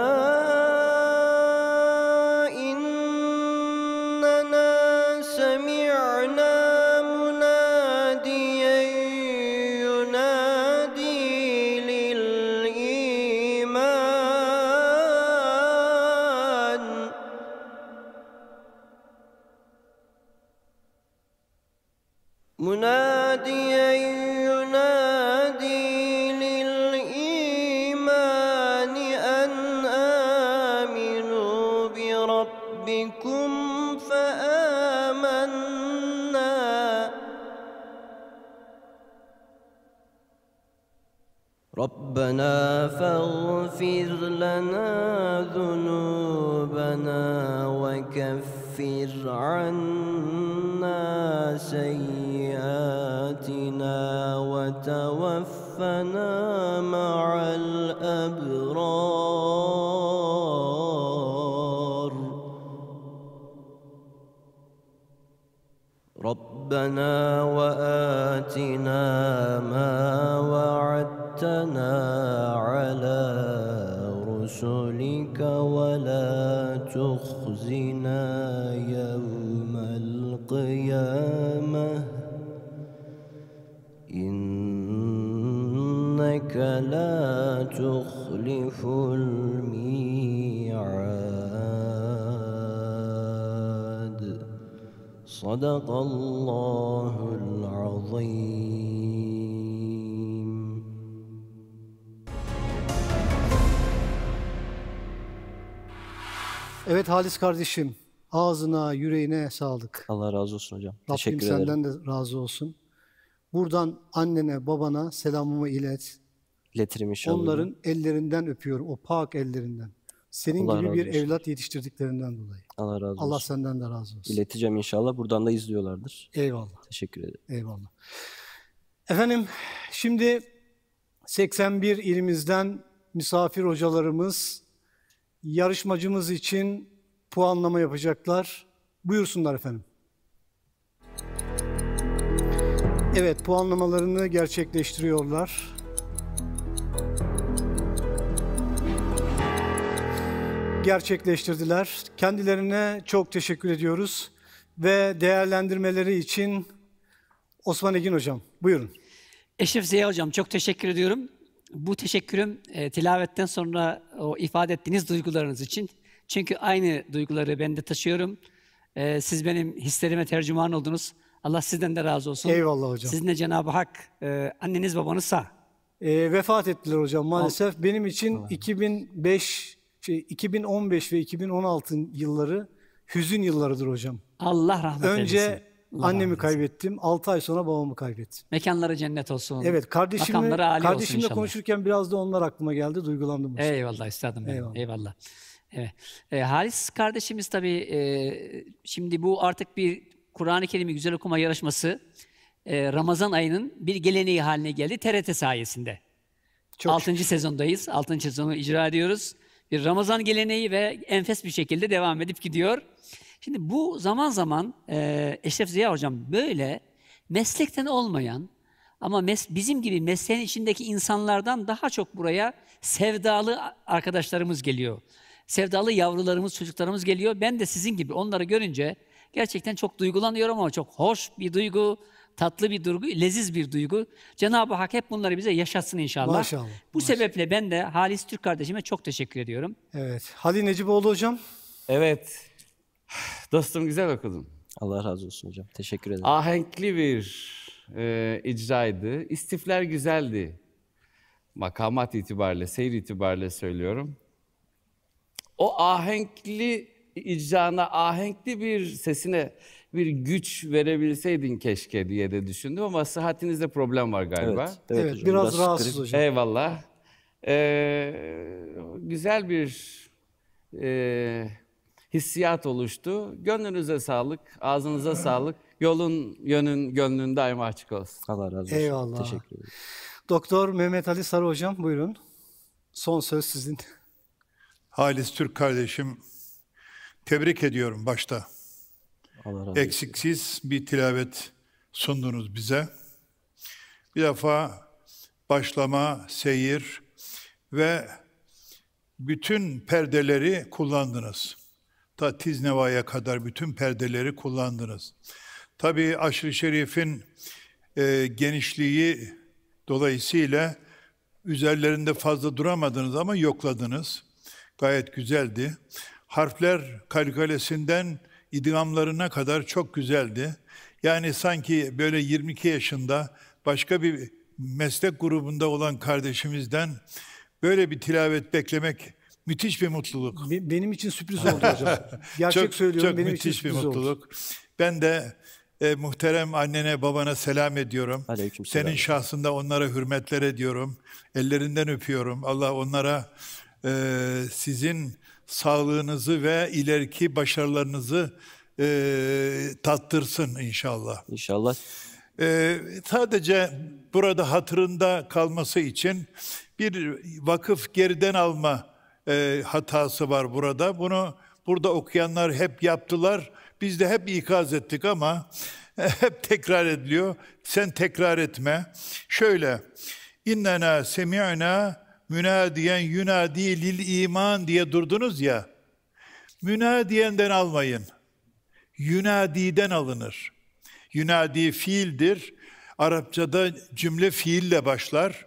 إننا سمعنا مناديا ينادي للإيمان مناديا ينادي للإيمان أن آمنوا بربكم فآمنا ربنا فاغفر لنا ذنوبنا وكفر عنا سيئاتنا وتوفنا مع الأبرار ربنا وآتنا ما وعدتنا على رسلك ولا تخزنا يوم القيامة إنك لا تخلف الميعاد صدق الله العظيم. Evet Halis kardeşim, ağzına, yüreğine sağlık. Allah razı olsun hocam. Rabbim Teşekkür ederim. senden de razı olsun. Buradan annene, babana selamımı ilet. İletirim inşallah. Onların ellerinden öpüyorum, o pak ellerinden. Senin Allah gibi razı bir olsun. evlat yetiştirdiklerinden dolayı. Allah razı olsun. Allah senden de razı olsun. İleteceğim inşallah. Buradan da izliyorlardır. Eyvallah. Teşekkür ederim. Eyvallah. Efendim, şimdi 81 ilimizden misafir hocalarımız yarışmacımız için puanlama yapacaklar. Buyursunlar efendim. Evet, puanlamalarını gerçekleştiriyorlar. Gerçekleştirdiler. Kendilerine çok teşekkür ediyoruz. Ve değerlendirmeleri için Osman Egin Hocam, buyurun. Eşref Ziya Hocam çok teşekkür ediyorum. Bu teşekkürüm tilavetten sonra o ifade ettiğiniz duygularınız için. Çünkü aynı duyguları ben de taşıyorum. Siz benim hislerime tercüman oldunuz. Allah sizden de razı olsun. Eyvallah hocam. Sizin de Cenab-ı Hak, anneniz babanız sağ. Vefat ettiler hocam maalesef. Benim için 2015 ve 2016 yılları hüzün yıllarıdır hocam. Allah rahmet eylesin. Önce Allah annemi rahmet eylesin. kaybettim. 6 ay sonra babamı kaybettim. Mekanları cennet olsun. Evet, Makamları âli olsun kardeşimle inşallah. konuşurken biraz da onlar aklıma geldi. Duygulandım hocam. Eyvallah üstadım benim. Eyvallah. Eyvallah. Evet. Halis kardeşimiz tabii şimdi bu artık bir Kur'an-ı Kerim'i güzel okuma yarışması Ramazan ayının bir geleneği haline geldi TRT sayesinde. Çok 6. sezondayız. 6. sezonu icra ediyoruz. Bir Ramazan geleneği ve enfes bir şekilde devam edip gidiyor. Şimdi bu zaman zaman Eşref Ziya Hocam böyle meslekten olmayan ama bizim gibi mesleğin içindeki insanlardan daha çok buraya sevdalı arkadaşlarımız geliyor. Sevdalı yavrularımız, çocuklarımız geliyor. Ben de sizin gibi onları görünce gerçekten çok duygulanıyorum ama çok hoş bir duygu, tatlı bir duygu, leziz bir duygu. Cenab-ı Hak hep bunları bize yaşatsın inşallah. Maşallah. Bu sebeple ben de Halis Türk kardeşime çok teşekkür ediyorum. Evet. Halil Neciboğlu hocam. Evet. Dostum güzel okudun. Allah razı olsun hocam. Teşekkür ederim. Ahenkli bir icraydı. İstifler güzeldi. Makamat itibariyle, seyir itibariyle söylüyorum. O ahenkli icrana, ahenkli bir sesine bir güç verebilseydin keşke diye de düşündüm ama sıhhatinizde problem var galiba. Evet, hocam, biraz rahatsız grip. hocam. Eyvallah. Güzel bir hissiyat oluştu. Gönlünüze sağlık, ağzınıza sağlık. Yolun, yönün, gönlün daima açık olsun. Allah razı olsun. Eyvallah. Teşekkür ederim. Doktor Mehmet Ali Sarı Hocam buyurun. Son söz sizin. Halis Türk kardeşim, tebrik ediyorum başta. Allah razı olsun. Eksiksiz bir tilavet sundunuz bize. Bir defa başlama, seyir ve bütün perdeleri kullandınız. Ta Tizneva'ya kadar bütün perdeleri kullandınız. Tabii Aşr-ı Şerif'in genişliği dolayısıyla üzerlerinde fazla duramadınız ama yokladınız. Gayet güzeldi. Harfler kalkalesinden idgamlarına kadar çok güzeldi. Yani sanki böyle 22 yaşında başka bir meslek grubunda olan kardeşimizden böyle bir tilavet beklemek müthiş bir mutluluk. Benim için sürpriz oldu hocam. Gerçek söylüyorum, çok benim için müthiş bir sürpriz oldu. mutluluk. Ben de muhterem annene, babana selam ediyorum. Aleykümselam. Senin şahsında onlara hürmetler ediyorum. Ellerinden öpüyorum. Allah onlara sizin sağlığınızı ve ileriki başarılarınızı tattırsın inşallah. İnşallah. Sadece burada hatırında kalması için bir vakıf geriden alma hatası var burada. Bunu burada okuyanlar hep yaptılar. Biz de hep ikaz ettik ama hep tekrar ediliyor. Sen tekrar etme. Şöyle, İnnena semi'na münadiyen yunadi lil iman diye durdunuz ya. Münadiyenden almayın. Yunadiden alınır. Yunadi fiildir. Arapçada cümle fiille başlar.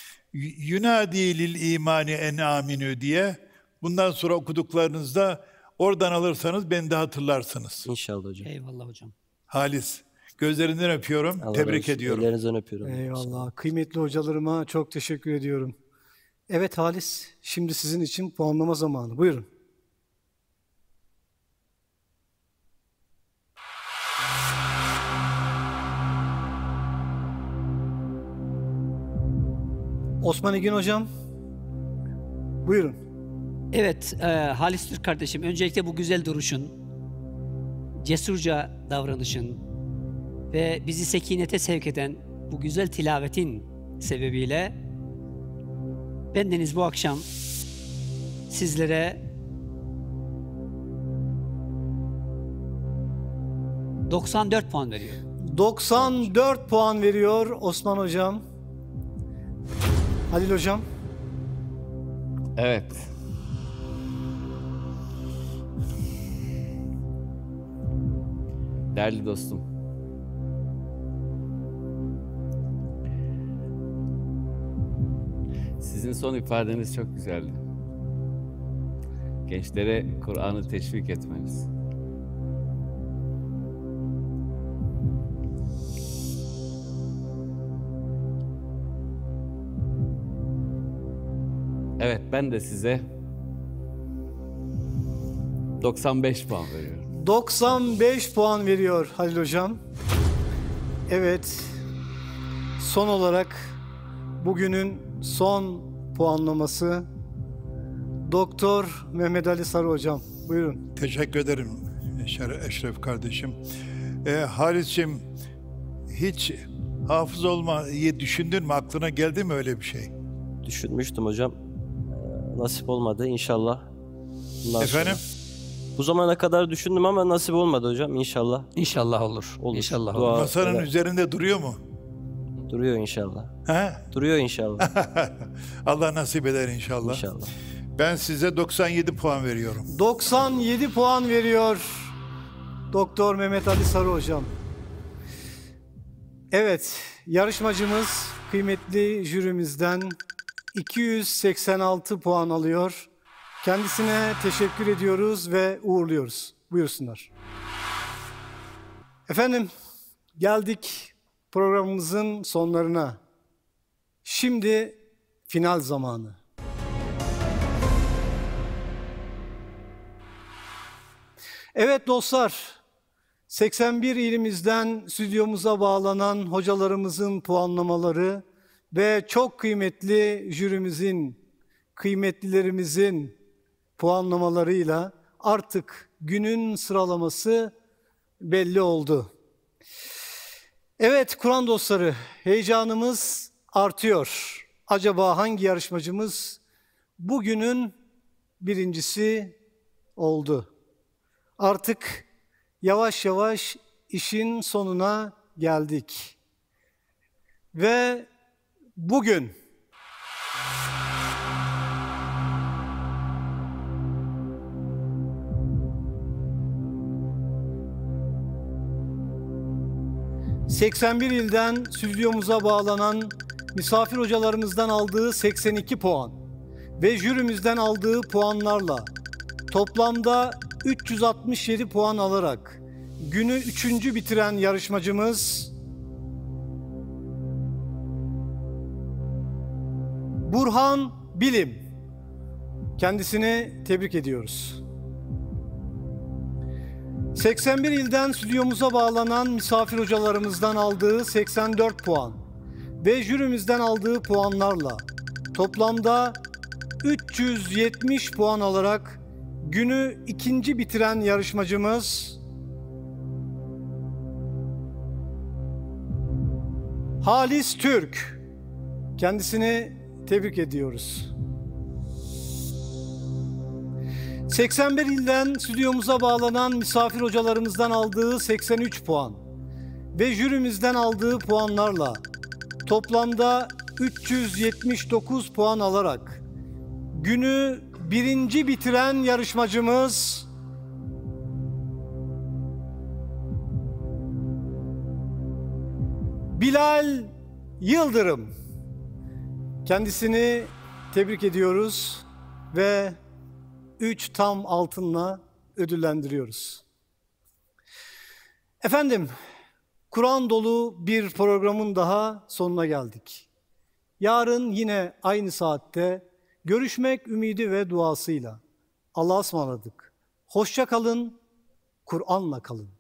Yunadi lil imani en aminü diye. Bundan sonra okuduklarınızda oradan alırsanız beni de hatırlarsınız. İnşallah hocam. Eyvallah hocam. Halis, gözlerinden öpüyorum. Allah Tebrik razı olsun. ediyorum. Ellerinizden öpüyorum. Eyvallah. Kıymetli hocalarıma çok teşekkür ediyorum. Evet Halis, şimdi sizin için puanlama zamanı. Buyurun. Osman İgin hocam, buyurun. Evet, Halis Türk kardeşim, öncelikle bu güzel duruşun, cesurca davranışın ve bizi sekinete sevk eden bu güzel tilavetin sebebiyle bendeniz bu akşam sizlere 94 puan veriyor. 94 puan veriyor Osman hocam. Halil hocam. Evet. Değerli dostum. Sizin son ifadeniz çok güzeldi. Gençlere Kur'an'ı teşvik etmeniz. Evet, ben de size 95 puan veriyorum. 95 puan veriyor Halil hocam. Evet. Son olarak bugünün son puanlaması Doktor Mehmet Ali Sarı hocam. Buyurun. Teşekkür ederim Eşref kardeşim. Halis'cim, hiç hafız olmayı düşündün mü? Aklına geldi mi öyle bir şey? Düşünmüştüm hocam. Nasip olmadı inşallah. Efendim? Bu zamana kadar düşündüm ama nasip olmadı hocam inşallah. İnşallah olur. Olur. İnşallah Dua- olur. Masanın evet. üzerinde duruyor mu? Duruyor inşallah. He? Duruyor inşallah. Allah nasip eder inşallah. İnşallah. Ben size 97 puan veriyorum. 97 puan veriyor Doktor Mehmet Ali Sarı hocam. Evet, yarışmacımız kıymetli jürimizden 286 puan alıyor. Kendisine teşekkür ediyoruz ve uğurluyoruz. Buyursunlar. Efendim, geldik programımızın sonlarına. Şimdi final zamanı. Evet dostlar, 81 ilimizden stüdyomuza bağlanan hocalarımızın puanlamaları ve çok kıymetli jürimizin, kıymetlilerimizin puanlamalarıyla artık günün sıralaması belli oldu. Evet Kur'an dostları, heyecanımız artıyor. Acaba hangi yarışmacımız bugünün birincisi oldu? Artık yavaş yavaş işin sonuna geldik. Ve bugün ...81 ilden stüdyomuza bağlanan misafir hocalarımızdan aldığı 82 puan ve jürimizden aldığı puanlarla toplamda 367 puan alarak günü 3. bitiren yarışmacımız Burhan Bilim. Kendisini tebrik ediyoruz. 81 ilden stüdyomuza bağlanan misafir hocalarımızdan aldığı 84 puan ve jürimizden aldığı puanlarla toplamda 370 puan alarak günü 2. bitiren yarışmacımız Halis Türk. Kendisini tebrik ediyoruz. 81 ilden stüdyomuza bağlanan misafir hocalarımızdan aldığı 83 puan ve jürimizden aldığı puanlarla toplamda 379 puan alarak günü 1. bitiren yarışmacımız Bilal Yıldırım. Kendisini tebrik ediyoruz ve 3 tam altınla ödüllendiriyoruz. Efendim, Kur'an dolu bir programın daha sonuna geldik. Yarın yine aynı saatte görüşmek ümidi ve duasıyla. Allah'a ısmarladık. Hoşça kalın, Kur'an'la kalın.